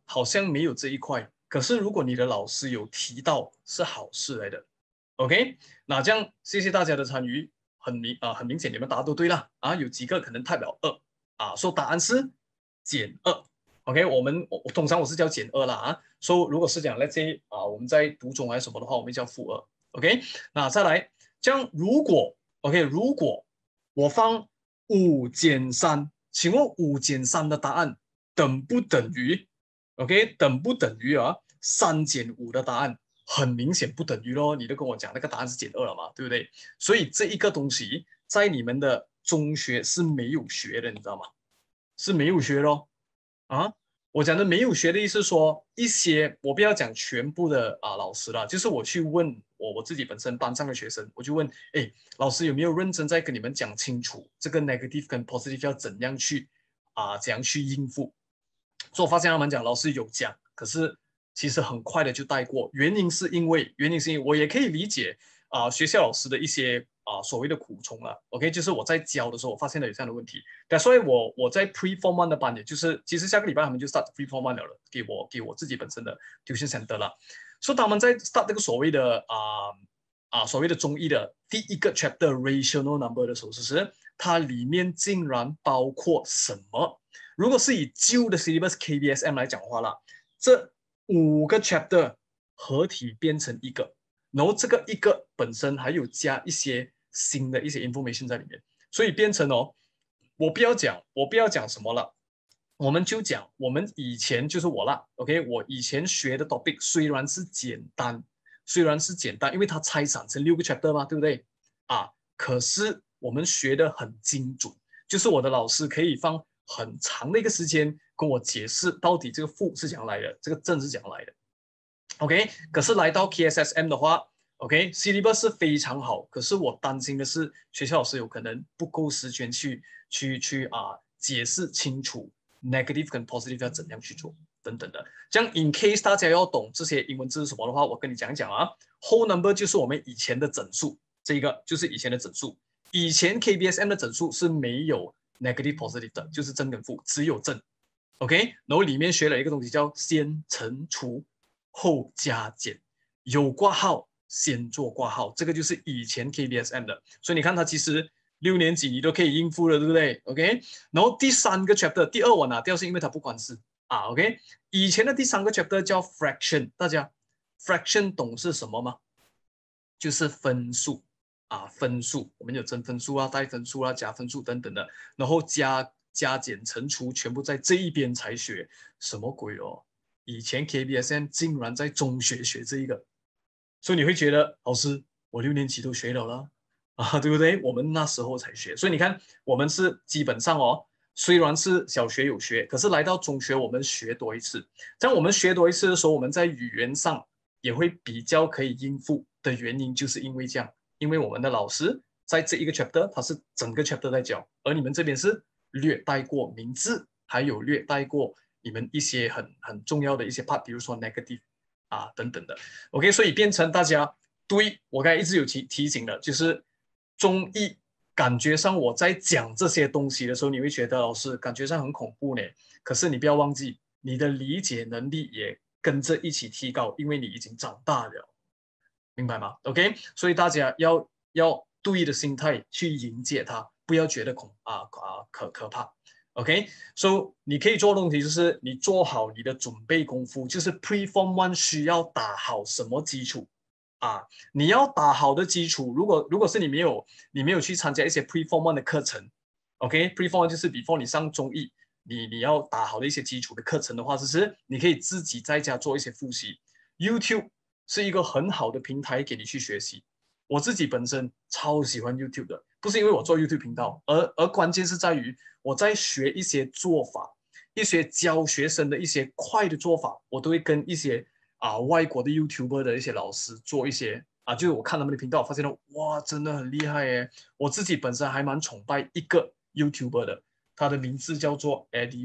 好像没有这一块。可是如果你的老师有提到，是好事来的。OK，那这样谢谢大家的参与，很明显你们答都对了啊，有几个可能代表2啊，说答案是减2。OK，我通常我是叫减2啦啊，说如果是讲 let's say 啊我们在读中还是什么的话，我们叫负2。OK，那再来，这样如果 OK 如果我放5减3，请问5减3的答案等不等于 OK 等不等于3减5的答案？很明显不等于咯，你都跟我讲那个答案是减2了嘛，对不对？所以这一个东西在你们的中学是没有学的，你知道吗？是没有学咯。啊，我讲的没有学的意思说一些，我不要讲全部的老师啦，就是我去问我自己本身班上的学生，我就问，哎，老师有没有认真在跟你们讲清楚这个 negative 跟 positive 要怎样去怎样去应付？所以我发现他们讲老师有讲，可是其实很快的就带过，原因是因为我也可以理解学校老师的一些所谓的苦衷了。OK， 就是我在教的时候，我发现了有这样的问题，所以我在 Pre Form 1的班，也就是其实下个礼拜他们就 start Pre Form 1了，给我自己本身的 tuition center 了。所以他们在 start 这个所谓的所谓的中医的第一个 chapter rational number 的时候，其实它里面竟然包括什么？如果是以旧的 syllabus KBSM 来讲的话啦，这5个 chapter 合体变成一个，然后这个一个本身还有加一些新的一些 information 在里面，所以变成我不要讲什么了，我们就讲我们以前就是我啦 ，OK， 我以前学的 topic 虽然是简单，因为它拆散成6个 chapter 嘛，对不对？可是我们学的很精准，就是我的老师可以放很长的一个时间跟我解释到底这个负是怎样来的，这个正是怎样来的。OK， 可是来到 KSSM 的话 ，OK，syllabus 是非常好，可是我担心的是学校老师有可能不够时间去解释清楚 negative 跟 positive 要怎样去做等等的。这样 in case 大家要懂这些英文字是什么的话，我跟你讲讲whole number 就是我们以前的整数，这一个就是以前的整数。以前 KBSM 的整数是没有 negative positive 的，就是正跟负，只有正。OK， 然后里面学了一个东西叫先乘除后加减，有挂号先做挂号，这个就是以前 KBSM 的。所以你看它其实6年级你都可以应付了，对不对 ？OK， 然后第3个 chapter 第2我拿掉是因为它不关事OK， 以前的第3个 chapter 叫 fraction， 大家 fraction 懂是什么吗？就是分数分数，我们有真分数带分数加分数等等的，然后加减乘除全部在这一边才学，什么鬼哦？以前 KBSM 竟然在中学学这一个，所以你会觉得老师我6年级都学了了对不对？我们那时候才学，所以你看我们是基本上虽然是小学有学，可是来到中学我们学多一次。这样我们学多一次的时候，我们在语言上也会比较可以应付的原因，就是因为这样，因为我们的老师在这一个 chapter 他是整个 chapter 在教，而你们这边是略带过名字，还有略带过你们一些很重要的一些 part， 比如说 negative 等等的。OK， 所以变成大家对我刚才一直有提醒的，就是中医感觉上我在讲这些东西的时候，你会觉得老师感觉上很恐怖呢。可是你不要忘记，你的理解能力也跟着一起提高，因为你已经长大了，明白吗 ？OK， 所以大家要对的心态去迎接它，不要觉得可怕。OK，so 你可以做的东西就是你做好你的准备功夫，就是 Pre-Form 1需要打好什么基础你要打好的基础，如果是你没有去参加一些 Pre-Form 1的课程 ，OK，Pre-Form 1就是 before 你上中艺，你要打好的一些基础的课程的话，就是你可以自己在家做一些复习。YouTube 是一个很好的平台给你去学习。我自己本身超喜欢 YouTube 的，不是因为我做 YouTube 频道，而关键是在于我在学一些做法，一些教学生的一些快的做法，我都会跟一些外国的 YouTuber 的一些老师做一些就是我看他们的频道，发现哇，真的很厉害耶！我自己本身还蛮崇拜一个 YouTuber 的，他的名字叫做 Eddie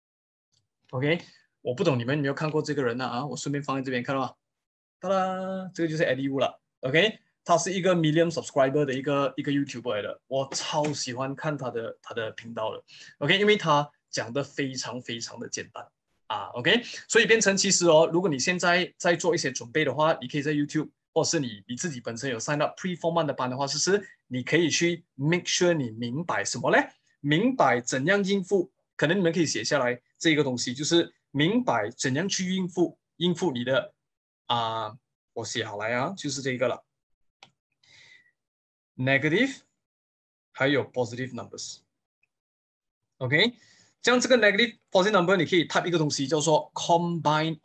Wu。OK， 我不懂你们有没有看过这个人我顺便放在这边看到吗？哒啦，这个就是 Eddie Wu 了。OK， 他是一个 million subscriber 的一个 YouTuber 来的，我超喜欢看他的频道的。OK， 因为他讲的非常非常的简单。 OK， 所以变成其实如果你现在在做一些准备的话，你可以在 YouTube， 或是你自己本身有 sign up pre-form 1的班的话，其实你可以去 make sure 你明白什么嘞？明白怎样应付，可能你们可以写下来这一个东西，就是明白怎样去应付你的我写好来就是这个了 ，negative 还有 positive numbers。OK， 像这个 negative positive number， 你可以 type 一个东西叫做 combine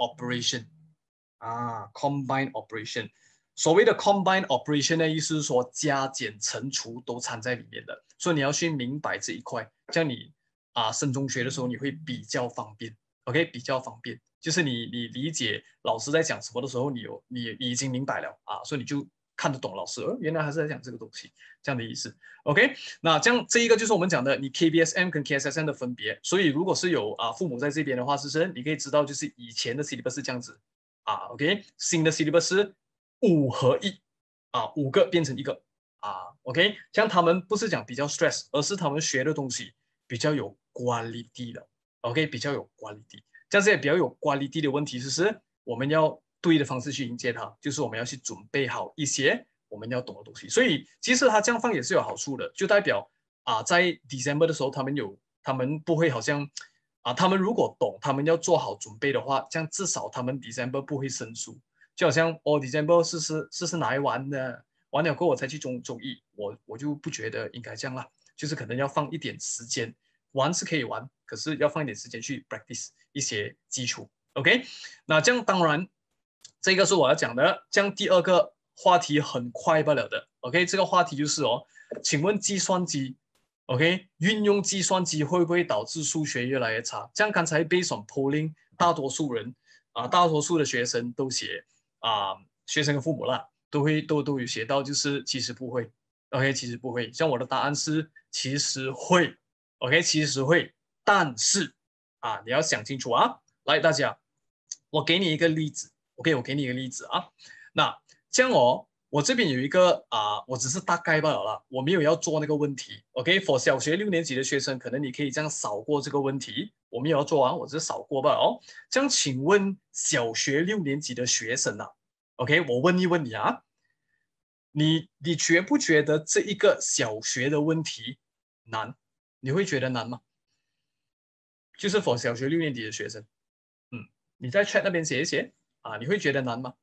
operation。combine operation， 所谓的 combine operation 的意思是说加减乘除都掺在里面的，所以你要去明白这一块，这样你升中学的时候你会比较方便。OK， 比较方便，就是你理解老师在讲什么的时候，你已经明白了所以你就看得懂老师，原来还是在讲这个东西，这样的意思。OK， 那这一个就是我们讲的你 KBSM 跟 KSSM 的分别。所以如果是有父母在这边的话，是你可以知道，就是以前的 syllabus 是这样子OK， 新的 syllabus 是5合15个变成一个OK， 像他们不是讲比较 stress， 而是他们学的东西比较有 quality 的。OK， 比较有 quality， 这样子也比较有 quality 的问题，就是我们要对的方式去迎接它，就是我们要去准备好一些我们要懂的东西。所以其实它这样放也是有好处的，就代表在 December 的时候，他们不会好像他们如果懂，他们要做好准备的话，这样至少他们 December 不会生疏。就好像December 是哪一玩的，完了过后我才去中一，我就不觉得应该这样啦，就是可能要放一点时间。玩是可以玩，可是要放一点时间去 practice 一些基础。OK， 那这样当然，这个是我要讲的。这样第二个话题很快罢了的。OK， 这个话题就是请问计算机 OK 运用计算机会不会导致数学越来越差？这样刚才 based on polling， 大多数人大多数的学生都写学生跟父母啦，都有写到，就是其实不会。OK， 其实不会。像我的答案是其实会。OK， 其实会，但是你要想清楚来，大家，我给你一个例子。OK， 我给你一个例子那这样我这边有一个我只是大概罢了啦，我没有要做那个问题。OK，for 小学6年级的学生，可能你可以这样扫过这个问题，我没有要做我只是扫过罢了这样，请问小学6年级的学生OK， 我问一问你你觉不觉得这一个小学的问题难？你会觉得难吗？就是 for 小学6年级的学生，你在 chat 那边写一写你会觉得难吗？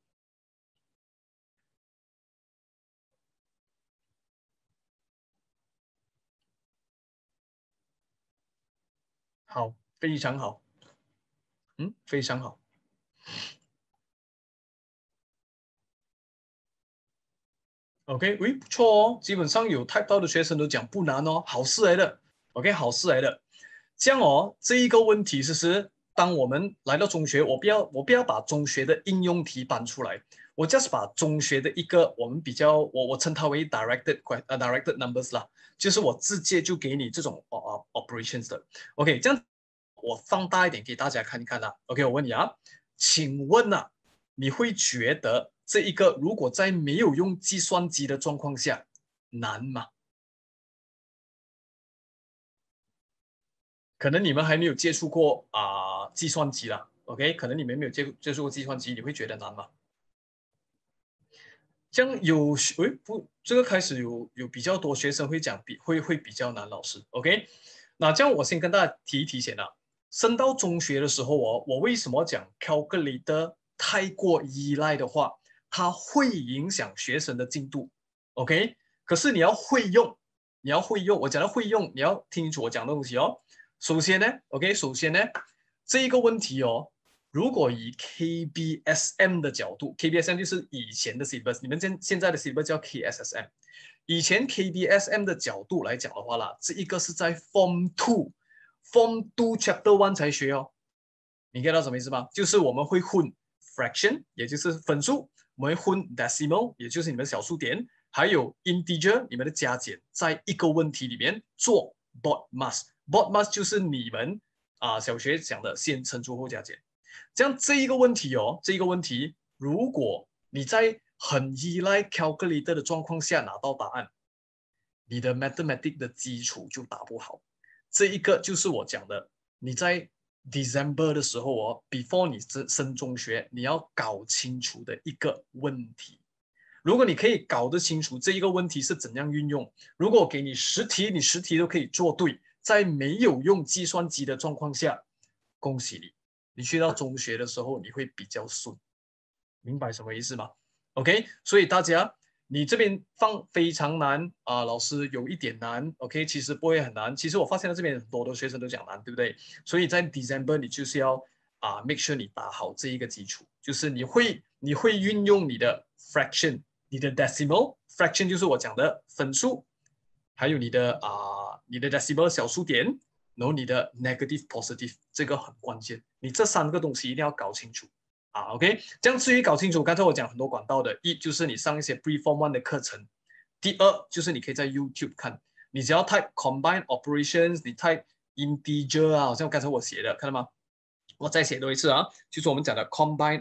好，非常好，非常好。OK， 不错基本上有 type 到的学生都讲不难好事来的。OK， 好事来的。这样这一个问题是当我们来到中学，我不要把中学的应用题搬出来，我 just 把中学的一个我们比较我称它为 directed numbers 啦，就是我直接就给你这种operations 的。OK， 这样我放大一点给大家看一看OK， 我问你请问你会觉得这一个如果在没有用计算机的状况下难吗？可能你们还没有接触过计算机啦 ，OK？ 可能你们没有接触过计算机，你会觉得难吗？这样不，这个开始有比较多学生会讲会比较难，老师 OK？ 那这样我先跟大家提一提先升到中学的时候我为什么讲 calculator 太过依赖的话，它会影响学生的进度 OK？ 可是你要会用，我讲的会用，你要听清楚我讲的东西首先呢 ，OK， 首先呢，这一个问题如果以 KBSM 的角度 ，KBSM 就是以前的 syllabus， 你们现在的 syllabus 叫 KSSM。以前 KBSM 的角度来讲的话啦，这一个是在 Form 2 Chapter 1才学你 get 到什么意思吗？就是我们会混 fraction， 也就是分数，我们会混 decimal， 也就是你们的小数点，还有 integer， 你们的加减，在一个问题里面做 BODMAS。BODMAS 就是你们小学讲的先乘除后加减。这样这一个问题如果你在很依赖 calculator 的状况下拿到答案，你的 mathematics 的基础就打不好。这一个就是我讲的，你在 December 的时候哦 ，before 你升中学，你要搞清楚的一个问题。如果你可以搞得清楚这一个问题是怎样运用，如果我给你10题，你10题都可以做对，在没有用计算机的状况下，恭喜你，你去到中学的时候你会比较顺，明白什么意思吗 ？OK， 所以大家你这边放非常难啊，老师有一点难 ，OK， 其实不会很难。其实我发现到这边很多的学生都讲难，对不对？所以在 December 你就是要make sure 你打好这一个基础，就是你会运用你的 fraction。你的 decimal fraction 就是我讲的分数，还有你的decimal 小数点，然后你的 negative positive 这个很关键，你这3个东西一定要搞清楚OK， 这样至于搞清楚，刚才我讲很多管道的，一就是你上一些 pre-form 1的课程，第二就是你可以在 YouTube 看，你只要 type combine operations， 你 type integer 好像刚才我写的，看到吗？我再写多一次就是我们讲的 combine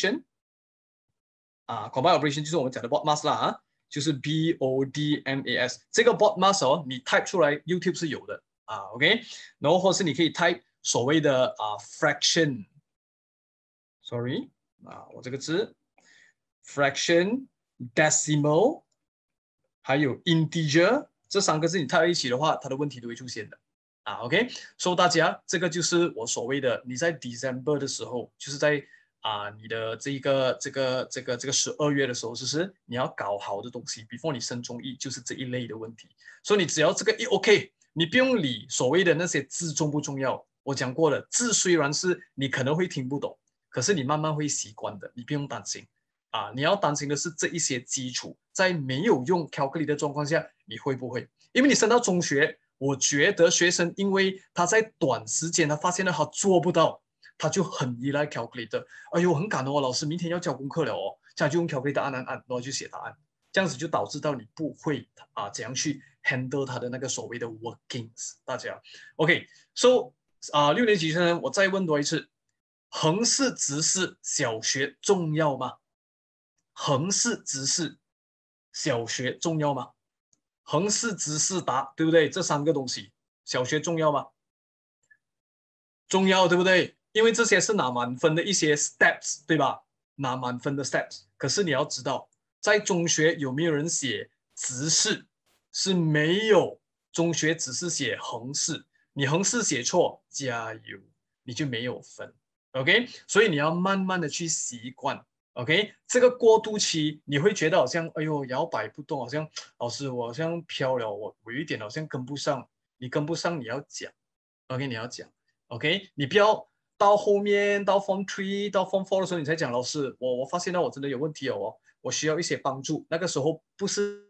operation。combine operation 就是我们讲的 BODMAS 啦就是 BODMAS 这个 BODMAS 你 type 出来 YouTube 是有的OK， 然后或是你可以 type 所谓的fraction，sorry 我这个字 fraction decimal 还有 integer 这3个字你 type 一起的话，它的问题都会出现的OK， 所以大家这个就是我所谓的你在 December 的时候，就是在你的这个12月的时候，就是你要搞好的东西 ，before 你升中一就是这一类的问题。所以你只要这个一 OK， 你不用理所谓的那些字重不重要。我讲过了，字虽然是你可能会听不懂，可是你慢慢会习惯的，你不用担心你要担心的是这一些基础，在没有用 calculator 的状况下，你会不会？因为你升到中学，我觉得学生因为他在短时间他发现了他做不到。他就很依赖 calculator， 哎呦，很赶哦，老师明天要交功课了哦，这样就用 calculator 按，然后就写答案，这样子就导致到你不会怎样去 handle 他的那个所谓的 workings。大家 ，OK，so 6年级生，我再问多一次，横式直式小学重要吗？横式直式小学重要吗？横式直式答，对不对？这3个东西，小学重要吗？重要，对不对？因为这些是拿满分的一些 steps， 对吧？拿满分的 steps。可是你要知道，在中学有没有人写直式？是没有。中学只是写横式，你横式写错，加油，你就没有分。OK， 所以你要慢慢的去习惯。OK， 这个过渡期你会觉得好像，哎呦，摇摆不动，好像老师我好像飘了，我有一点好像跟不上。你跟不上，你要讲。OK， 你要讲。OK， 你不要到后面到 Form 3到 Form 4的时候，你才讲老师，我发现到我真的有问题哦，我需要一些帮助。那个时候不是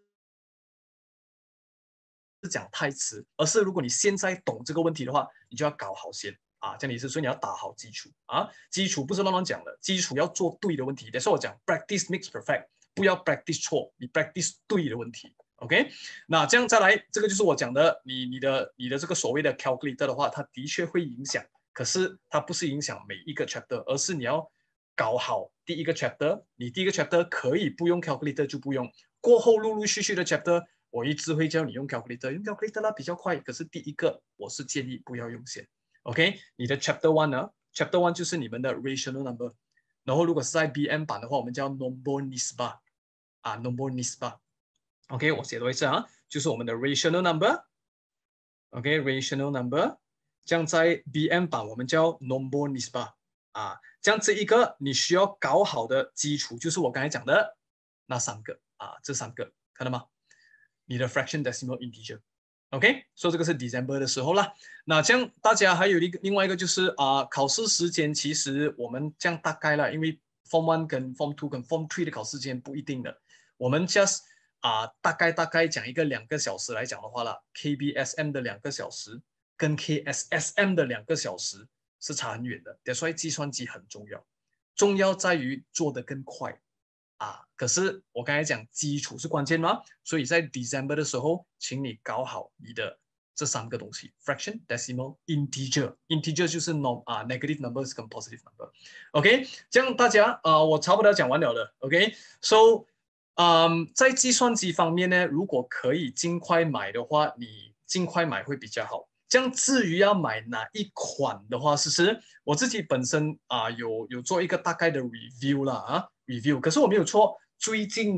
讲太迟，而是如果你现在懂这个问题的话，你就要搞好先这样的意思。所以你要打好基础基础不是乱乱讲的，基础要做对的问题。但是我讲 practice makes perfect， 不要 practice 错，你 practice 对的问题。OK， 那这样再来，这个就是我讲的，你的这个所谓的 calculator 的话，它的确会影响，可是它不是影响每一个 chapter， 而是你要搞好第一个 chapter， 你第一个 chapter 可以不用 calculator 就不用，过后陆陆续续的 chapter， 我一直会教你用 calculator， 用 calculator 啦比较快，可是第一个我是建议不要用先。OK， 你的 chapter 1呢 ？chapter 1就是你们的 rational number， 然后如果是在 BM 版的话，我们叫 nombor nisbah nombor nisbah。OK， 我写多一次就是我们的 rational number。OK，rational number， 这样在 BM 版我们叫 nombor nisbah。这样这一个你需要搞好的基础，就是我刚才讲的那3个这3个看到吗？你的 fraction decimal integer。OK， 所以这个是 December 的时候啦。那这样大家还有另外一个就是考试时间，其实我们这样大概啦，因为 Form 1跟 Form 2跟 Form 3的考试时间不一定的，我们 just大概讲一个2个小时来讲的话啦 ，KBSM 的2个小时跟 KSSM 的2个小时是差很远的，所以计算机很重要，重要在于做得更快可是我刚才讲基础是关键吗？所以在 December 的时候，请你搞好你的这3个东西 ：fraction、decimal、integer。integer 就是 negative numbers 跟 positive number。OK， 这样大家我差不多讲完了的。OK，so 在计算机方面呢，如果可以尽快买的话，你尽快买会比较好。 这样至于要买哪一款的话，其实我自己本身有做一个大概的 review 啦review，可是我没有错，最近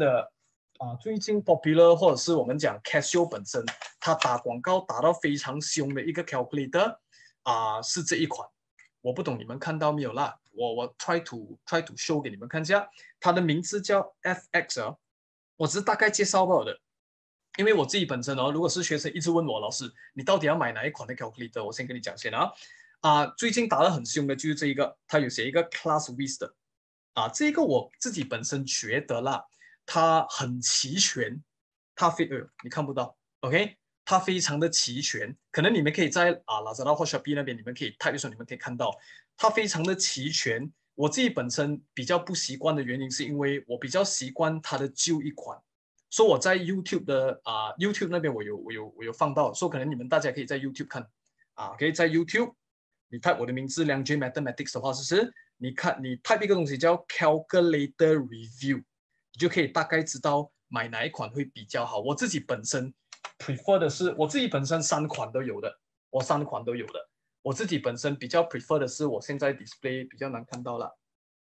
Popular 或者是我们讲 Casio 本身，它打广告打到非常凶的一个 calculator 是这一款，我不懂你们看到没有啦？我 try to show 给你们看一下，它的名字叫 FX 我只是大概介绍到的。因为我自己本身如果是学生一直问我老师，你到底要买哪一款的 calculator？ 我先跟你讲先最近打得很凶的就是这一个，它有写一个 Class Wisdom 这个我自己本身觉得啦，它很齐全，你看不到 ，OK？ 它非常的齐全，可能你们可以在Lazada 或 Shopee 那边，你们可以 type 的时候，你们可以看到它非常的齐全。我自己本身比较不习惯的原因，是因为我比较习惯它的旧一款。所以我在 YouTube 的YouTube 那边我有放到，所以可能你们大家可以在 YouTube 看可以在 YouTube 你 type 我的名字梁 J Mathematics 的话，就是你 type 一个东西叫 Calculator Review， 你就可以大概知道买哪一款会比较好。我自己本身 prefer 的是，我自己本身3款都有的，我3款都有的。我自己本身比较 prefer 的是，我现在 display 比较难看到了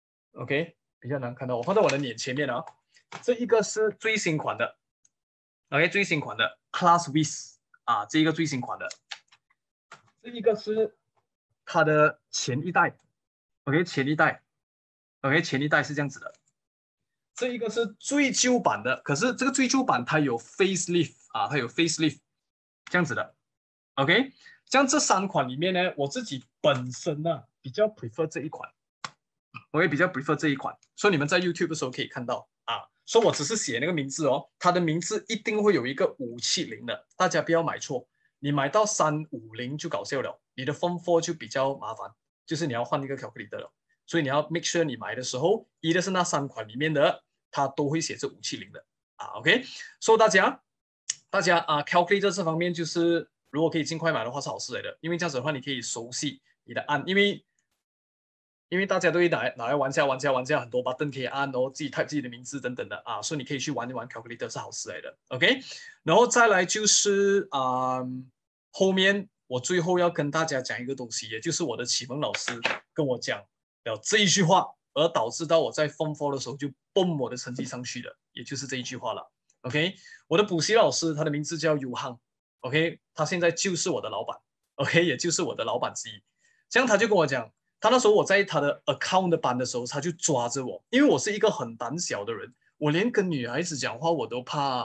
，OK， 比较难看到，我放在我的脸前面这一个是最新款的 ，OK， 最新款的 Class Wiz 这一个最新款的，这一个是它的前一代 ，OK， 前一代 ，OK， 前一代是这样子的，这一个是最旧版的，可是这个最旧版它有 facelift 它有 facelift 这样子的 ，OK， 像这3款里面呢，我自己本身比较 prefer 这一款，我也比较 prefer 这一款，所以你们在 YouTube 的时候可以看到所以我只是写那个名字它的名字一定会有一个570的，大家不要买错，你买到350就搞笑了，你的 Form 4就比较麻烦，就是你要换一个 calculator 了，所以你要 make sure 你买的时候，一的是那3款里面的，它都会写着570的OK， 所以大家calculator 这方面就是如果可以尽快买的话是好事来的，因为这样子的话你可以熟悉你的按，因为大家都会拿来玩下，很多 button 可以按自己 type 自己的名字等等的所以你可以去玩一玩 calculator 是好事来的 ，OK。然后再来就是后面我最后要跟大家讲一个东西，也就是我的启蒙老师跟我讲了这一句话，而导致到我在 Form 4的时候就蹦我的成绩上去的，也就是这一句话了 ，OK。我的补习老师他的名字叫尤汉 ，OK， 他现在就是我的老板 ，OK， 也就是我的老板之一，这样他就跟我讲。他那时候我在他的 account 的班的时候，他就抓着我，因为我是一个很胆小的人，我连跟女孩子讲话我都怕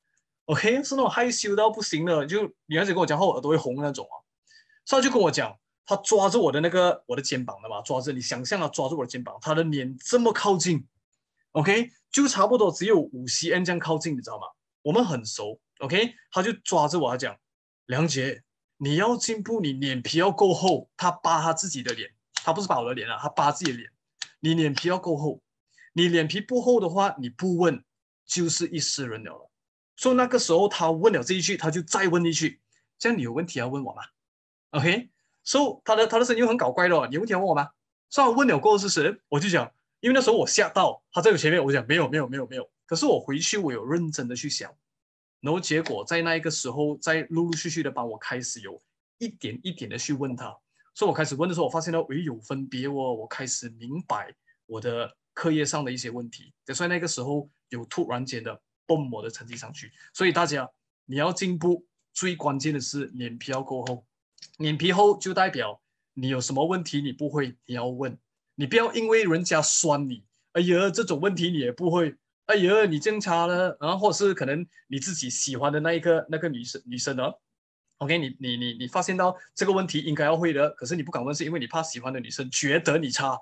，OK， 是那种害羞到不行的，就女孩子跟我讲话我耳朵会红那种所以他就跟我讲，他抓着我的我的肩膀的嘛，抓着你想象抓着我的肩膀，他的脸这么靠近 ，OK， 就差不多只有5cm 这样靠近，你知道吗？我们很熟 ，OK， 他就抓着我，他讲，梁杰，你要进步，你脸皮要够厚，他扒他自己的脸。他不是扒我的脸他扒自己的脸。你脸皮要够厚，你脸皮不厚的话，你不问就是一世人了。所以那个时候他问了这一句，他就再问一句，这样你有问题要问我吗 ？OK， 所以他的声音又很搞怪你有问题要问我吗？所以他问了过后是谁，我就讲，因为那时候我吓到，他在我前面，我讲没有，可是我回去我有认真的去想，然后结果在那一个时候，在陆陆续续的帮我开始有一点一点的去问他。所以我开始问的时候，我发现到有分别我开始明白我的课业上的一些问题，所以那个时候有突然间的蹦我的成绩上去。所以大家你要进步，最关键的是脸皮要够厚，脸皮厚就代表你有什么问题你不会，你要问，你不要因为人家酸你，哎呀这种问题你也不会，哎呀你这样差了，然后或是可能你自己喜欢的那个女生OK， 你发现到这个问题应该要会的，可是你不敢问，是因为你怕喜欢的女生觉得你差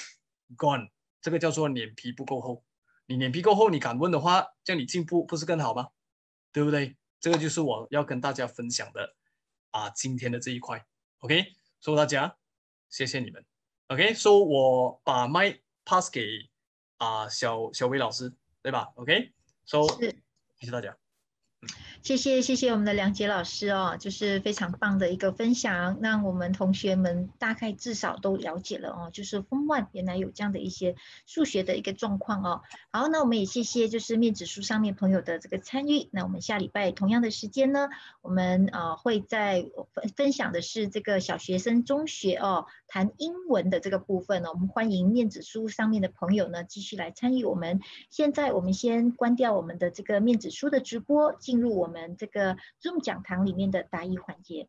，gone， 这个叫做脸皮不够厚。你脸皮够厚，你敢问的话，这样你进步不是更好吗？对不对？这个就是我要跟大家分享的今天的这一块。OK， 所以大家谢谢你们。OK， 所以我把麦 pass 给小薇老师，对吧 ？OK， 所以谢谢大家。 谢谢我们的梁杰老师哦，就是非常棒的一个分享，让我们同学们大概至少都了解了哦，就是 Form One 原来有这样的一些数学的一个状况哦。好，那我们也谢谢就是面子书上面朋友的这个参与。那我们下礼拜同样的时间呢，我们会在分享的是这个小学生中学哦谈英文的这个部分呢，我们欢迎面子书上面的朋友呢继续来参与我们。现在我们先关掉我们的这个面子书的直播，进入我们这个 Zoom 讲堂里面的答疑环节。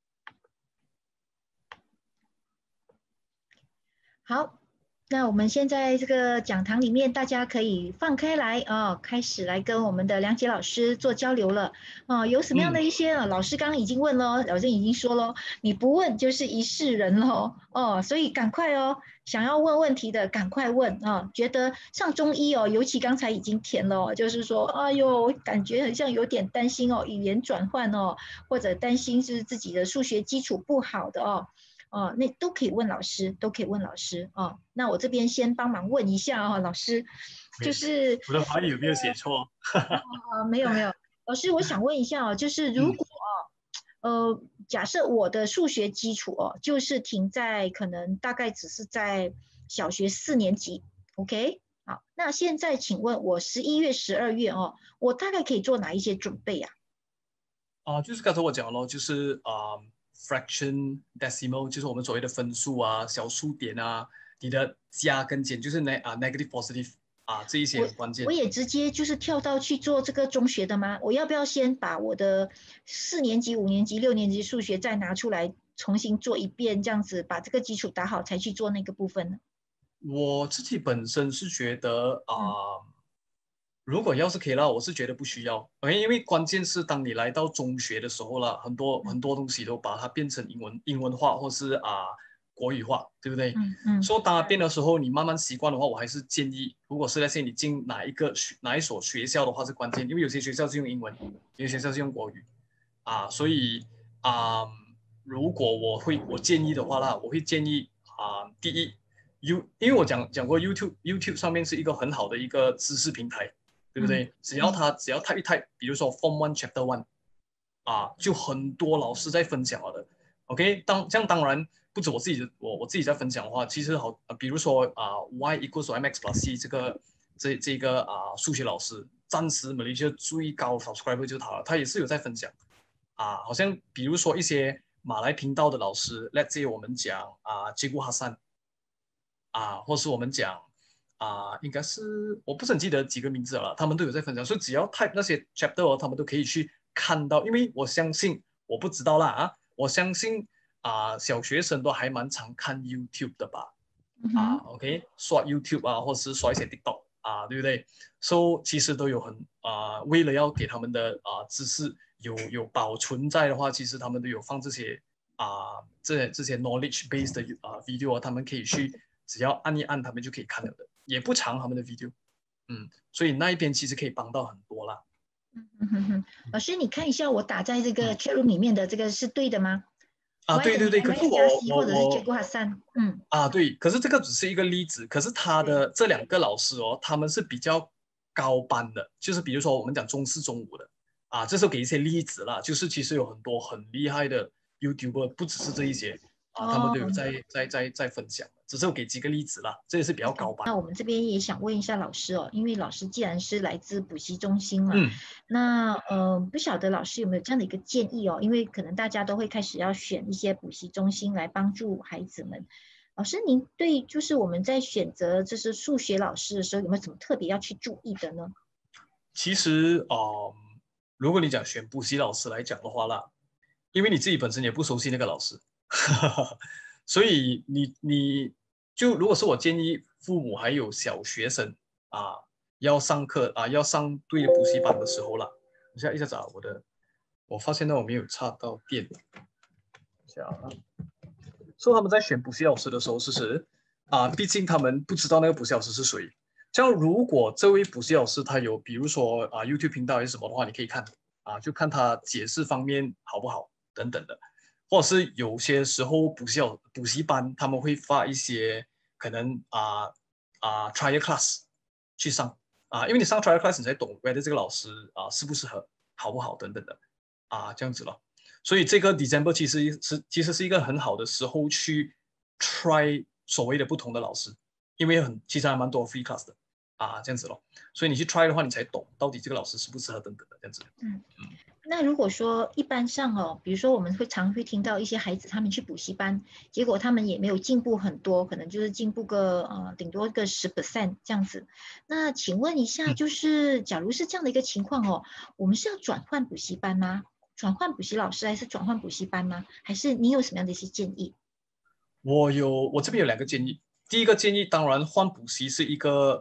好，那我们现在这个讲堂里面，大家可以放开来哦，开始来跟我们的梁杰老师做交流了哦。有什么样的一些老师刚刚已经问了，老师已经说了，你不问就是一世人喽哦，所以赶快哦，想要问问题的赶快问啊！觉得上中医哦，尤其刚才已经填了哦，就是说，哎呦，感觉好像有点担心哦，语言转换哦，或者担心是自己的数学基础不好的哦。哦，那都可以问老师，都可以问老师哦。那我这边先帮忙问一下哦，老师，就对， 是我的华语有没有写错？ 没有没有，老师，我想问一下哦，就是如嗯， 果假设我的数学基础哦，就是停在可能大概只是在小学4年级，OK？好，那现在请问我11月、12月哦，我大概可以做哪一些准备啊？ 就是刚才我讲咯，就是fraction decimal，就是我们所谓的分数啊、小数点啊，你的加跟减就是negative positive 这一些我很关键。 我也直接就是跳到去做这个中学的吗？我要不要先把我的4年级、5年级、6年级数学再拿出来重新做一遍，这样子把这个基础打好，才去做那个部分呢？ 我自己本身是觉得嗯如果要是可以了，我是觉得不需要。因为关键是当你来到中学的时候了，很多嗯很多东西都把它变成英文化，或是国语化，对不对？ 嗯嗯所以当它变的时候，你慢慢习惯的话，我还是建议，如果是那些你进哪一所学校的话是关键，因为有些学校是用英文，有些学校是用国语所以啊、如果我建议的话啦，我会建议第一因为我讲过 YouTube 上面是一个很好的一个知识平台，对不嗯对？只要 type 一 type，比如说 Form One Chapter One 就很多老师在分享了的。OK，这样当然不止我自己在分享的话，其实比如说y equals mx plus c这个数学老师，暂时马来西亚最高 subscriber 就是他了，他也是有在分享好像比如说一些马来频道的老师，Let's say 我们讲杰古哈桑或是我们讲应该是我不是很记得几个名字了，他们都有在分享，所以只要 type 那些 chapter 他们都可以去看到，因为我相信我不知道啦我相信小学生都还蛮常看 YouTube 的吧嗯哼， OK 刷 YouTube或是刷一些 TikTok对不对？So 其实都有为了要给他们的知识有保存在的话，其实他们都有放这些这些 knowledge based 的video 他们可以去只要按一按，他们就可以看了的，也不长他们的 video，所以那一边其实可以帮到很多啦。 嗯哼哼，老师，你看一下我打在这个嗯 chat room 里面的这个是对的吗？Y 等于对对对，可是 mx 加 c 或者是 j 括号3。嗯对，可是这个只是一个例子，可是他对， 的这两个老师哦，他们是比较高班的，就是比如说我们讲中四、中五的这是给一些例子啦，就是其实有很多很厉害的 YouTuber，不只是这一些他们哦， 都有在分享，只是我给几个例子啦，这也是比较高班。 那我们这边也想问一下老师哦，因为老师既然是来自补习中心嘛， 嗯， 那不晓得老师有没有这样的一个建议哦？因为可能大家都会开始要选一些补习中心来帮助孩子们。老师，您对就是我们在选择就是数学老师的时候，有没有什么特别要去注意的呢？ 其实如果你讲选补习老师来讲的话啦，因为你自己本身也不熟悉那个老师，所以你就如果是我建议父母还有小学生啊要上课要上对的补习班的时候啦，一下子我发现到我没有插到电，一下说他们在选补习老师的时候，毕竟他们不知道那个补习老师是谁。这样，如果这位补习老师他有，比如说YouTube 频道还是什么的话，你可以看就看他解释方面好不好等等的，或者是有些时候补习班他们会发一些可能trial class 去上因为你上 trial class 你才懂 whether 这个老师适不适合好不好等等的这样子了。所以这个 December 其实是一个很好的时候去 try 所谓的不同的老师，因为其实还蛮多 free class 的这样子咯。所以你去 try 的话，你才懂到底这个老师适不适合等等的这样子。 那如果说一般上比如说我们常会听到一些孩子他们去补习班，结果他们也没有进步很多，可能就是进步个顶多个10% 这样子。那请问一下，就是假如是这样的一个情况我们是要转换补习班吗？转换补习老师还是转换补习班吗？还是你有什么样的一些建议？ 我这边有2个建议。第一个建议，当然换补习是一个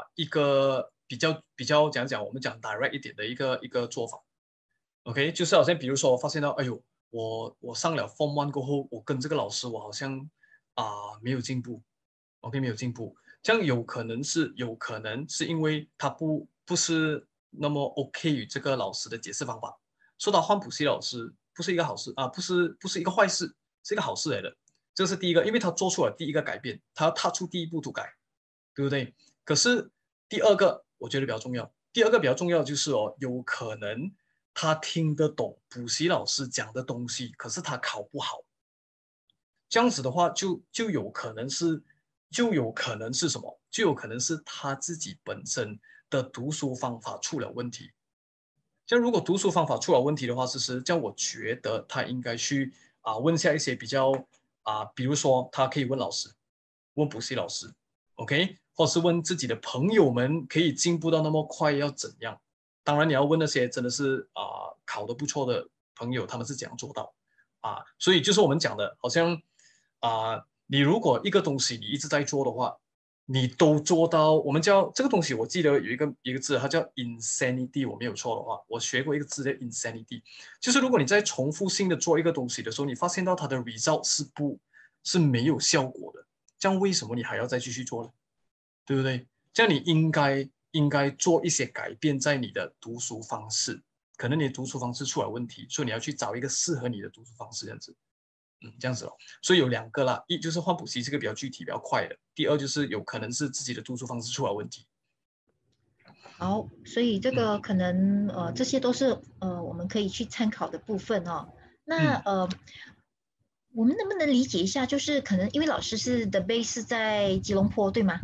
比较讲我们讲 direct 一点的一个做法。OK， 就是好像比如说我发现到，哎呦，我上了 Form 1过后，我跟这个老师我好像没有进步，OK 没有进步，这样有可能是因为他不是那么 OK 与这个老师的解释方法。说到换补习老师不是一个好事不是一个坏事，是一个好事来的。这是第一个，因为他做出了第一个改变，他要踏出第一步to改，对不对？可是第二个我觉得比较重要，第二个比较重要就是有可能他听得懂补习老师讲的东西，可是他考不好，这样子的话就有可能是什么？就有可能是他自己本身的读书方法出了问题。像如果读书方法出了问题的话，这样我觉得他应该去问下一些比较比如说他可以问老师，问补习老师 ，OK， 或是问自己的朋友们可以进步到那么快要怎样？当然你要问那些真的是考得不错的朋友，他们是怎样做到所以就是我们讲的，好像你如果一个东西你一直在做的话，你都做到，我们叫这个东西，我记得有一个字，它叫 insanity， 我没有错的话，我学过一个字叫 insanity， 就是如果你在重复性的做一个东西的时候，你发现到它的 result 是没有效果的，这样为什么你还要再继续做呢？对不对？这样你应该做一些改变在你的读书方式，可能你的读书方式出了问题，所以你要去找一个适合你的读书方式，这样子。这样子咯，所以有2个啦，一就是换补习这个比较具体比较快的，第二就是有可能是自己的读书方式出了问题。 好，所以这个可能这些都是我们可以去参考的部分那我们能不能理解一下，就是可能因为老师是的 base 是在吉隆坡，对吗？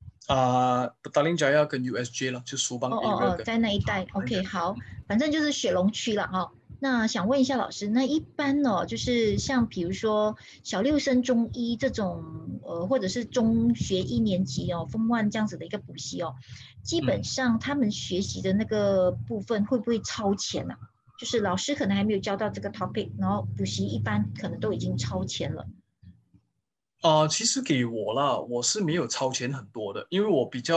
Petaling Jaya 跟 USJ 了，就苏邦 area 跟在那一带，OK，好，反正就是雪隆区了那想问一下老师，那一般就是像比如说小6升中1这种，或者是中学1年级Form 1这样子的一个补习基本上他们学习的那个部分会不会超前呢？就是老师可能还没有教到这个 topic，然后补习一般可能都已经超前了。 其实给我啦，我是没有超前很多的，因为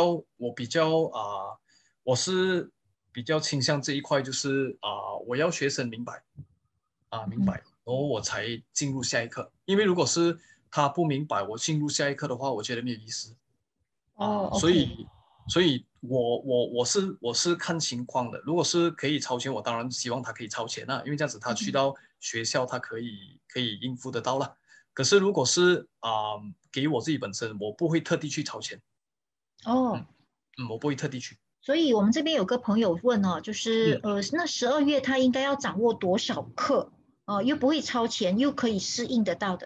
我是比较倾向这一块，就是我要学生明白明白，然后我才进入下一课。因为如果是他不明白，我进入下一课的话，我觉得没有意思所 ，OK， 以我是看情况的。如果是可以超前，我当然希望他可以超前因为这样子他去到学校，他可以应付得到了。可是如果是给我自己本身，我不会特地去超前。我不会特地去。 所以我们这边有个朋友问就是那12月他应该要掌握多少课又不会超前，又可以适应得到的。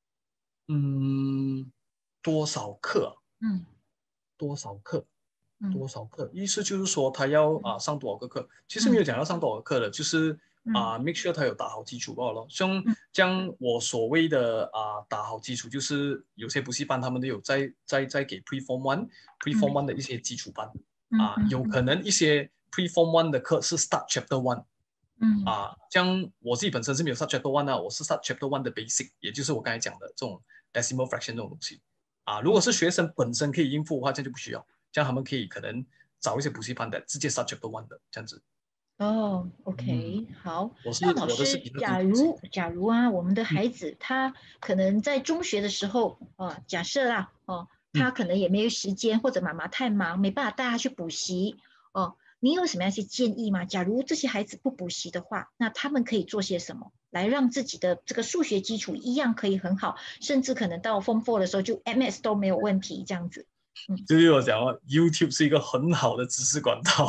多少课？多少课？多少课？意思就是说他要上多少个课？其实没有讲要上多少课的，就是make sure 他有打好基础罢了。像将我所谓的打好基础，就是有些补习班他们都有在给 Pre-Form 1的一些基础班有可能一些 Pre-Form 1的课是 Start Chapter 1。像我自己本身是没有 Start Chapter 1我是 Start Chapter 1的 Basic， 也就是我刚才讲的这种 Decimal Fraction 这种东西如果是学生本身可以应付的话，这样就不需要。这样他们可能找一些补习班的直接 Start Chapter 1的这样子。 OK，好。那老师， 我的是比较假如我们的孩子他可能在中学的时候假设他可能也没有时间，或者妈妈太忙，没办法带他去补习你有什么样一些建议吗？假如这些孩子不补习的话，那他们可以做些什么，来让自己的这个数学基础一样可以很好，甚至可能到 Form 4的时候就 MS 都没有问题这样子。 就是我讲YouTube 是一个很好的知识管道。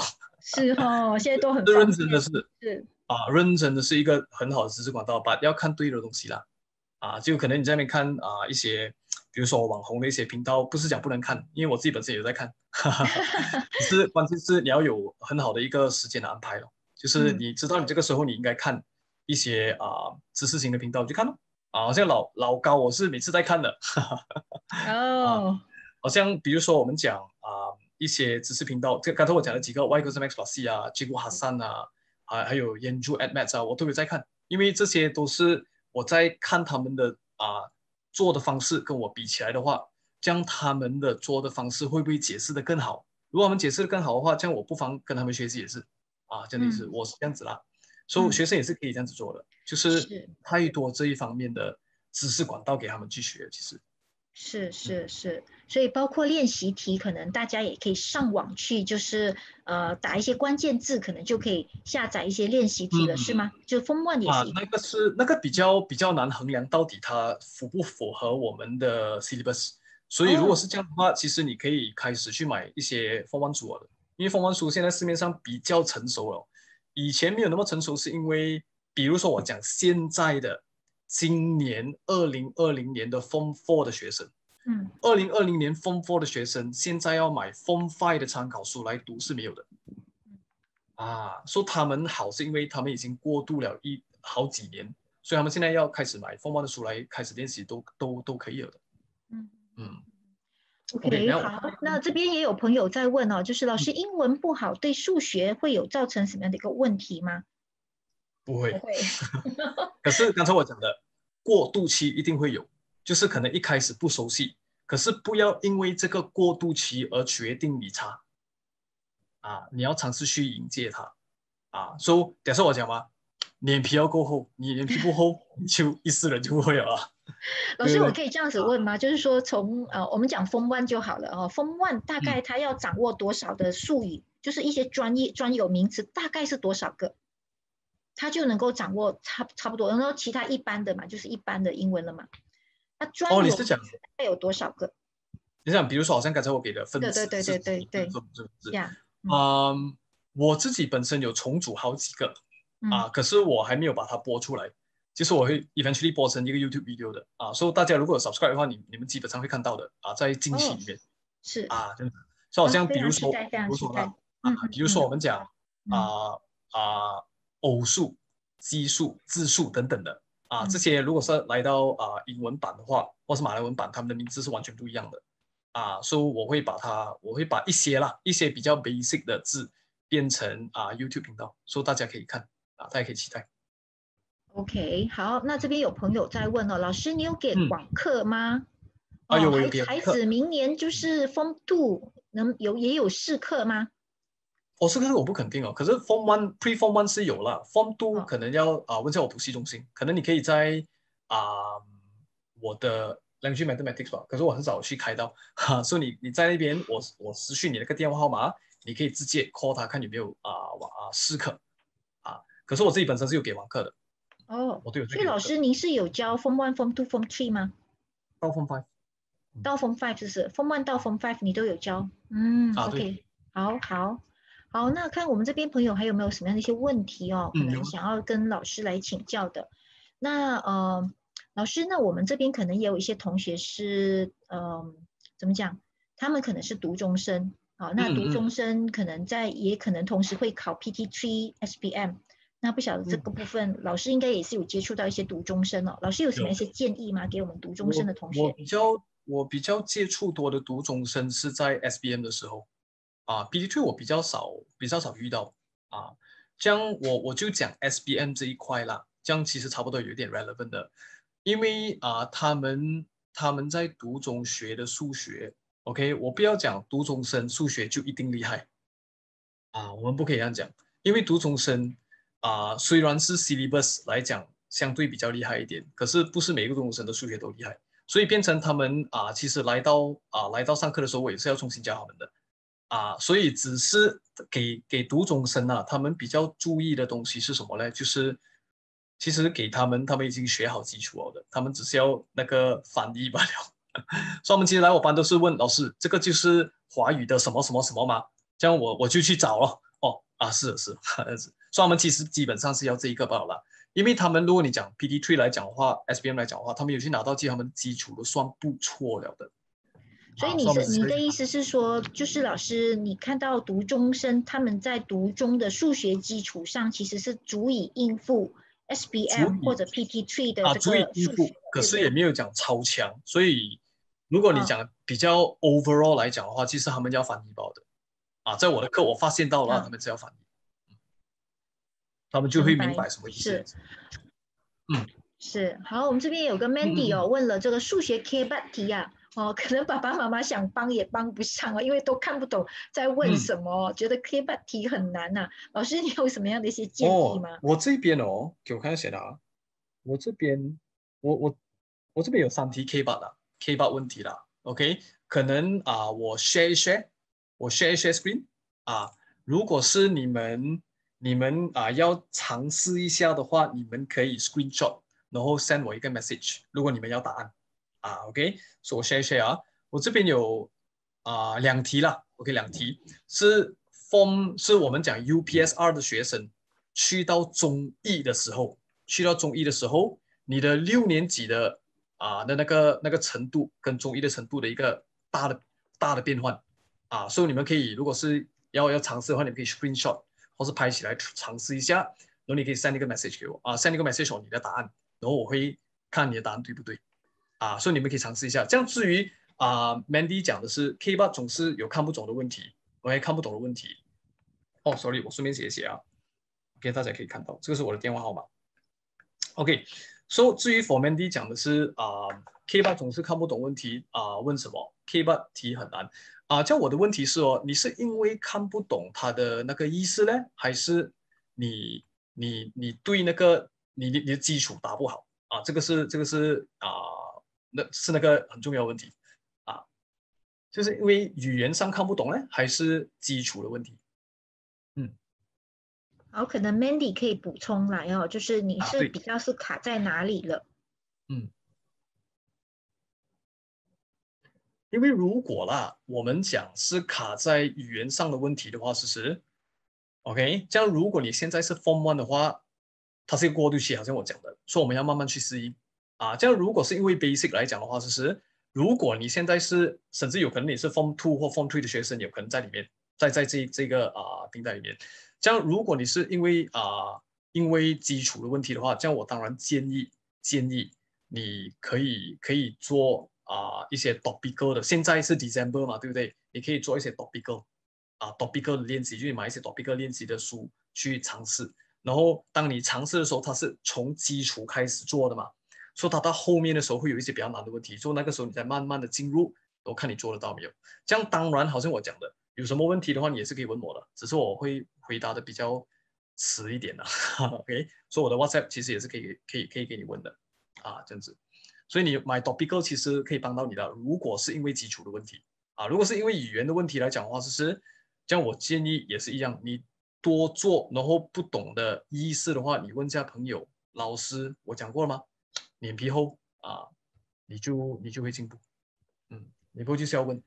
是哦，现在都很这认方便。 真的是是， 认真的是一个很好的知识管道，把要看对的东西啦。就可能你在那边看一些，比如说网红的一些频道，不是讲不能看，因为我自己本身也有在看，只是关键是你要有很好的一个时间的安排了，就是嗯， 你知道你这个时候你应该看一些知识型的频道，就看咯。好像老高我是每次在看的，啊， 哦， 好像比如说我们讲一些知识频道，刚才我讲了几个外国 Max Pasi 啊 j i g u Hassan 啊，还有研究 AdMats 啊，我都有在看，因为这些都是我在看他们的做的方式跟我比起来的话，将他们的做的方式会不会解释的更好？如果他们解释的更好的话，这样我不妨跟他们学习也是这样的意思， 嗯我是这样子啦，所以嗯， 学生也是可以这样子做的，就是是。 太多这一方面的知识管道给他们去学，其实。 是嗯是是，所以包括练习题，可能大家也可以上网去，就是打一些关键字，可能就可以下载一些练习题了，是嗯， 吗？就封 o 也是一个。 那个比较难衡量，到底它符不符合我们的 syllabus。所以如果哦， 是这样的话，其实你可以开始去买一些风 o 书了，因为风 o 书现在市面上比较成熟了，以前没有那么成熟，是因为比如说我讲现在的今年2020年的 Form 4的学生， 嗯 2020年 Form 4的学生现在要买 Form 5的参考书来读是没有的。说他们好是因为他们已经过渡了好几年，所以他们现在要开始买风貌的书来开始练习都可以了的。 嗯嗯，OK， ，OK， 然后我好，那这边也有朋友在问哦，就是老嗯师英文不好，对数学会有造成什么样的一个问题吗？ 不会， 不会。 可是刚才我讲的过渡期一定会有，就是可能一开始不熟悉，可是不要因为这个过渡期而决定你差你要尝试去迎接它所以假设我讲嘛，脸皮要够厚，你脸皮不厚，你就一世人就不会了老师， 对不对？ 我可以这样子问吗？就是说从我们讲封 o 就好了哦，封 o 大概嗯， 他要掌握多少的术语，就是一些专有名词，大概是多少个，他就能够掌握差不多。然后其他一般的嘛，就是一般的英文了嘛。那专你是讲有名词大概有多少个？ 你想，比如说，好像刚才我给的分子对对对对是几个对对， 分子？ 呀，嗯嗯，我自己本身有重组好几个嗯， 可是我还没有把它播出来。就是我会 eventually 播成一个 YouTube video 的所以大家如果有 subscribe 的话，你们基本上会看到的在近期哦， 里面是这样子。就好像非比如说， 常期待，非常期待。 比如说我们讲嗯偶数、奇数、质数等等的这嗯些如果是来到英文版的话，或是马来文版，他们的名字是完全不一样的所以我会把一些比较 basic 的字变成YouTube 频道，所以大家可以看大家可以期待。 ，OK，好，那这边有朋友在问哦，老师你有给嗯， 网课吗？哦， 我有给课。 孩子明年就是 Form Two 也有试课吗？ 这个我不肯定哦，可是 Form One、Pre Form One 是有了，Form Two 哦可能要问一下我补习中心，可能你可以在我的 Language Mathematics 吧，可是我很少去开到所以你在那边我私讯你那个电话号码，你可以直接 call 他看有没有试课可是我自己本身是有给网课的， 哦， 我都有在所以给网课老师您是有教 Form One、Form Two、Form Three 吗？ 到 Form Five 到 Form Five 就是 Form One 到 Form Five 你都有教？嗯对， ，OK，好好好，那看我们这边朋友还有没有什么样的一些问题哦，可能有想要跟老师来请教的。那老师，那我们这边可能也有一些同学是怎么讲？他们可能是读中生那读中生可能也可能同时会考 PT3 SPM。那不晓得这个部分，老师应该也是有接触到一些读中生哦。老师有什么一些建议吗？给我们读中生的同学？ 我比较接触多的读中生是在 SBM 的时候PT2 我比较少遇到这样我就讲 SBM 这一块啦，这样其实差不多有点 relevant 的，因为他们在读中学的数学，OK，我不要讲读中生数学就一定厉害我们不可以这样讲，因为读中生虽然是 syllabus 来讲相对比较厉害一点，可是不是每个读中生的数学都厉害，所以变成他们其实来到上课的时候，我也是要重新教他们的所以只是给读中生他们比较注意的东西是什么呢？就是其实给他们已经学好基础了的，他们只是要那个翻译罢了。所以我们其实来我班都是问老师，这个就是华语的什么什么什么吗？这样我就去找了。 是的是，所以他们其实基本上是要这一个罢了，因为他们如果你讲 PT3 来讲的话，SPM 来讲的话，他们有些拿到他们基础都算不错了的。 所以所以他们你的意思是说，就是老师，你看到读中生他们在读中的数学基础上，其实是足以应付 SPM 或者 PT3 的这足以个数学， 应付，可是对不对？ 也没有讲超强。所以如果你讲比较 overall 来讲的话，其实他们要翻译包的在我的课我发现到了，他们是要翻译，他们就会明白什么意思。 是好，我们这边有个 Mandy 问了这个数学 K8 题啊，可能爸爸妈妈想帮也帮不上因为都看不懂在问什么，觉得 K8 题很难老师，你有什么样的一些建议吗？ 我这边给我看一下我这边我这边有3题 K8 问题啦 ，OK， 可能我 share 一 share screen 如果是你们要尝试一下的话，你们可以 screenshot。然后 send 我一个 message， 如果你们要答案，OK， 所以我 share share我这边有2题啦 ，OK， 2题是我们讲 UPS2 的学生去到中一的时候，你的6年级的那个程度跟中一的程度的一个大的变换所以你们可以如果是要尝试的话，你们可以 screenshot 或是拍起来尝试一下，然后你可以 send 一个 message 给我send 一个 message 你的答案。然后我会看你的答案对不对所以你们可以尝试一下。这样至于Mandy 讲的是 K8 总是有看不懂的问题，我也看不懂的问题。sorry， 我顺便写一写OK， 大家可以看到，这个是我的电话号码。OK， 至于 for Mandy 讲的是K8 总是看不懂问题问什么 ？K8 题很难这样我的问题是你是因为看不懂他的那个意思呢，还是你对那个你的基础打不好这个是那个很重要的问题就是因为语言上看不懂呢，还是基础的问题？ 好，可能 Mandy 可以补充来就是你是对比较是卡在哪里了？ 因为如果我们讲是卡在语言上的问题的话，是 OK， 这样如果你现在是 Form 1的话，它是一个过渡期，好像我讲的，所以我们要慢慢去适应这样如果是因为 Basic 来讲的话，如果你现在是，甚至有可能你是 Form 2或 Form 3的学生，有可能在里面，在这个平台里面，这样如果你是因为基础的问题的话，这样我当然建议你可以做一些 topical 的，现在是 December 嘛，对不对？你可以做一些 topical 的练习，就是买一些 topical 练习的书去尝试。然后当你尝试的时候，它是从基础开始做的嘛，所以它到后面的时候会有一些比较难的问题，所以那个时候你再慢慢的进入，我看你做得到没有。这样当然，好像我讲的，有什么问题的话，你也是可以问我的，只是我会回答的比较迟一点OK， 所以我的 WhatsApp 其实也是可以给你问的这样子。所以你买 topical 其实可以帮到你的，如果是因为基础的问题如果是因为语言的问题来讲的话，这样我建议也是一样，你多做，然后不懂的意思的话，你问一下朋友、老师，我讲过了吗？脸皮厚你就会进步。你不就是要问。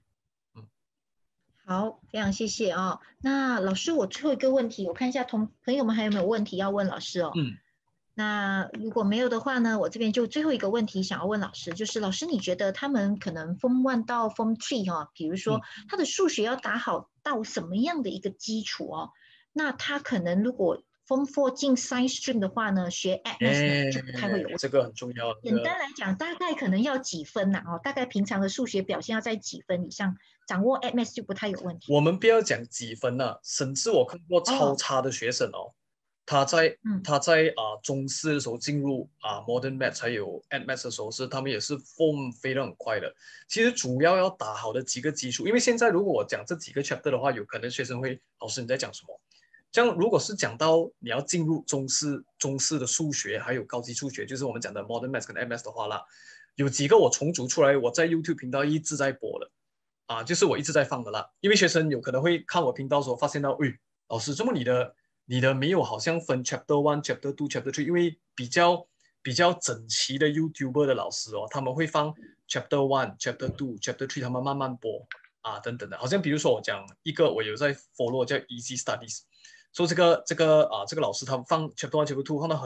好，非常谢谢那老师，我最后一个问题，我看一下朋友们还有没有问题要问老师那如果没有的话呢，我这边就最后一个问题想要问老师，就是老师你觉得他们可能 Form 1到 Form 3比如说他的数学要打好到什么样的一个基础那他可能如果 Form 4进 Science Stream 的话呢，学 Advanced 就不太会有问题。 这个很重要。 简单来讲，大概可能要几分大概平常的数学表现要在几分以上，掌握 Advanced 就不太有问题。 我们不要讲几分甚至我看过超差的学生他在中四的时候进入Modern Math 还有 Advanced 的时候他们也是 Form 飞得很快的。其实主要打好的几个基础，因为现在如果我讲这几个 chapter 的话，有可能学生会老师你在讲什么？这样如果是讲到你要进入中四的数学还有高级数学，就是我们讲的 Modern Math 跟 MS 的话有几个我重组出来，我在 YouTube 频道一直在播的就是我一直在放的因为学生有可能会看我频道的时候发现到，老师这么你的没有好像分 Chapter 1、Chapter 2、Chapter 3，因为比较整齐的 YouTuber 的老师他们会放 Chapter 1、Chapter 2、Chapter 3，他们慢慢播等等的。好像比如说我讲一个我有在 follow 叫 Easy Studies， 所以这个老师他放 Chapter 1 Chapter 2放到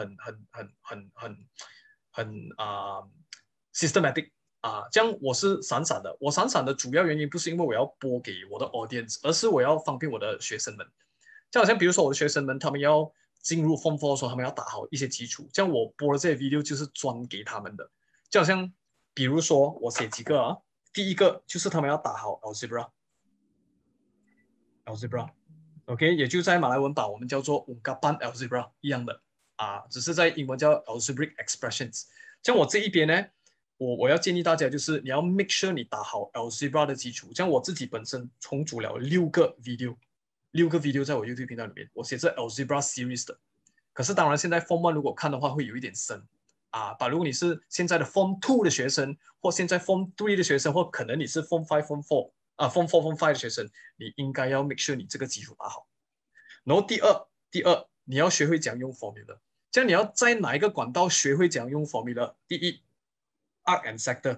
很systematic 这样我是闪闪的。我闪闪的主要原因不是因为我要播给我的 audience， 而是我要方便我的学生们。就好像比如说我的学生们，他们要进入 Form 4的时候，他们要打好一些基础，这样我播的这些 video 就是专给他们的。就好像比如说我写几个第一个就是他们要打好 algebra，OK， 也就在马来文版我们叫做ungkapan algebra 一样的只是在英文叫 algebraic expressions。像我这一边呢，我要建议大家就是你要 make sure 你打好 algebra 的基础。像我自己本身重组了6个 video在我 YouTube 频道里面，我写这 algebra series 的。可是当然现在 Form 1如果看的话会有一点深如果你是现在的 Form 2的学生，或现在 Form 3的学生，或可能你是 Form 5 Form 4 的学生，你应该要 make sure 你这个基础打好。然后第二你要学会怎样用 formula。这样你要在哪一个管道学会怎样用 formula？ 第一 Arc and Sector，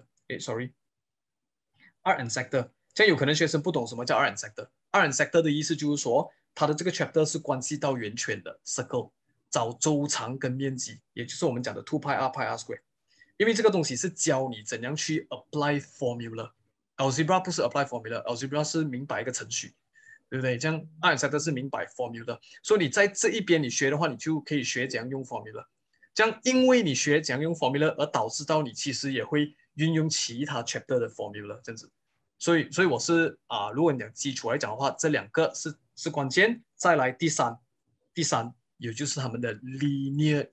Arc and Sector。 这样有可能学生不懂什么叫 Arc and Sector。Arc and Sector 的意思就是说它的这个 chapter 是关系到圆圈的 circle， 找周长跟面积，也就是我们讲的 2πr πr square。 因为这个东西是教你怎样去 apply formula。Algebra 不是 apply formula，Algebra 是明白一个程序，对不对？这样 Arc and Sector 是明白 formula， 所以你在这一边你学的话，你就可以学怎样用 formula。 这样因为你学怎样用 formula 而导致到你其实也会运用其他 chapter 的 formula 这样子。所以我是如果你讲基础来讲的话，这2个是关键。再来第三也就是他们的 linear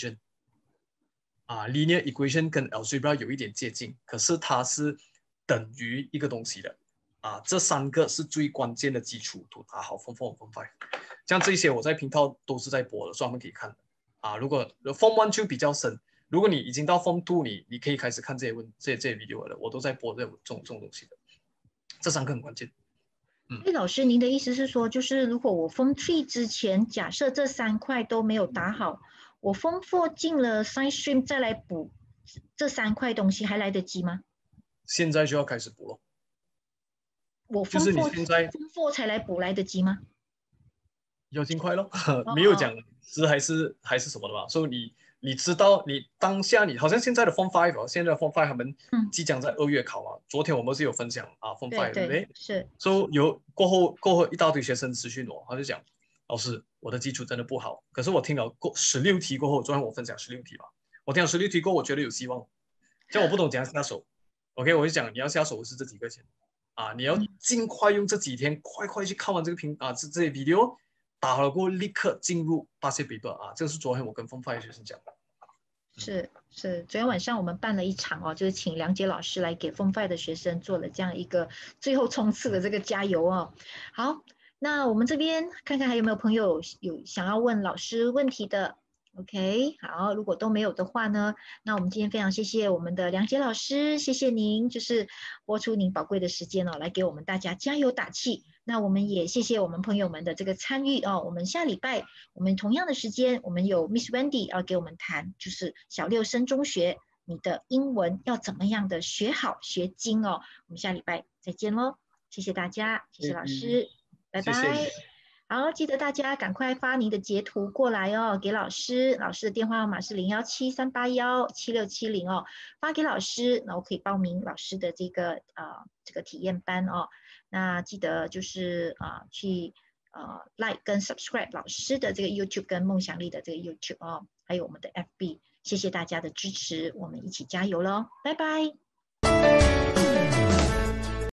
equation。linear equation 跟 algebra 有一点接近，可是它是等于一个东西的这3个是最关键的基础，都打好 Form 4 Form 5。像这些我在频道都是在播的，所以他们可以看的如果 Form 1就比较深，如果你已经到 Form 2，你可以开始看这些video 了，我都在播这种东西的。这3个很关键。 老师，您的意思是说，就是如果我 Form 3之前，假设这3块都没有打好，我 Form 4进了 Science Stream 再来补这3块东西，还来得及吗？ 现在就要开始补了。 我就是你现在 Form 4才来补，来得及吗？ 要尽快咯。没有讲是还是什么的吧。所以你知道你当下你好像现在的 Form 5现在的 Form 5他们即将在2月考嘛。昨天我们是有分享Form 5对不对？ 是。 所以有过后一大堆学生咨询我，他就讲老师我的基础真的不好。可是我听了16题过后，昨天我分享16题嘛，我听了16题过后我觉得有希望。这样我不懂怎样下手。OK， 我就讲你要下手是这几个钱你要尽快用这几天快去看完这个这些 video， 打好了过后立刻进入8些 paper 这个是昨天我跟Form 5的学生讲的。 是，昨天晚上我们办了一场就是请梁杰老师来给Form 5的学生做了这样一个最后冲刺的这个加油好，那我们这边看看还有没有朋友有想要问老师问题的。OK， 好，如果都没有的话呢，那我们今天非常谢谢我们的梁杰老师，谢谢您，就是播出您宝贵的时间来给我们大家加油打气。那我们也谢谢我们朋友们的这个参与我们下礼拜我们同样的时间，我们有 Miss Wendy 要给我们谈，就是小6升中学你的英文要怎么样的学好学精我们下礼拜再见咯，谢谢大家，谢谢老师，拜拜。 谢谢。 好，记得大家赶快发您的截图过来给老师，老师的电话号码是017-381-7670发给老师，然后可以报名老师的这个体验班那记得就是去like 跟 subscribe 老师的这个 YouTube 跟梦想力的这个 YouTube 还有我们的 FB， 谢谢大家的支持，我们一起加油咯，拜拜。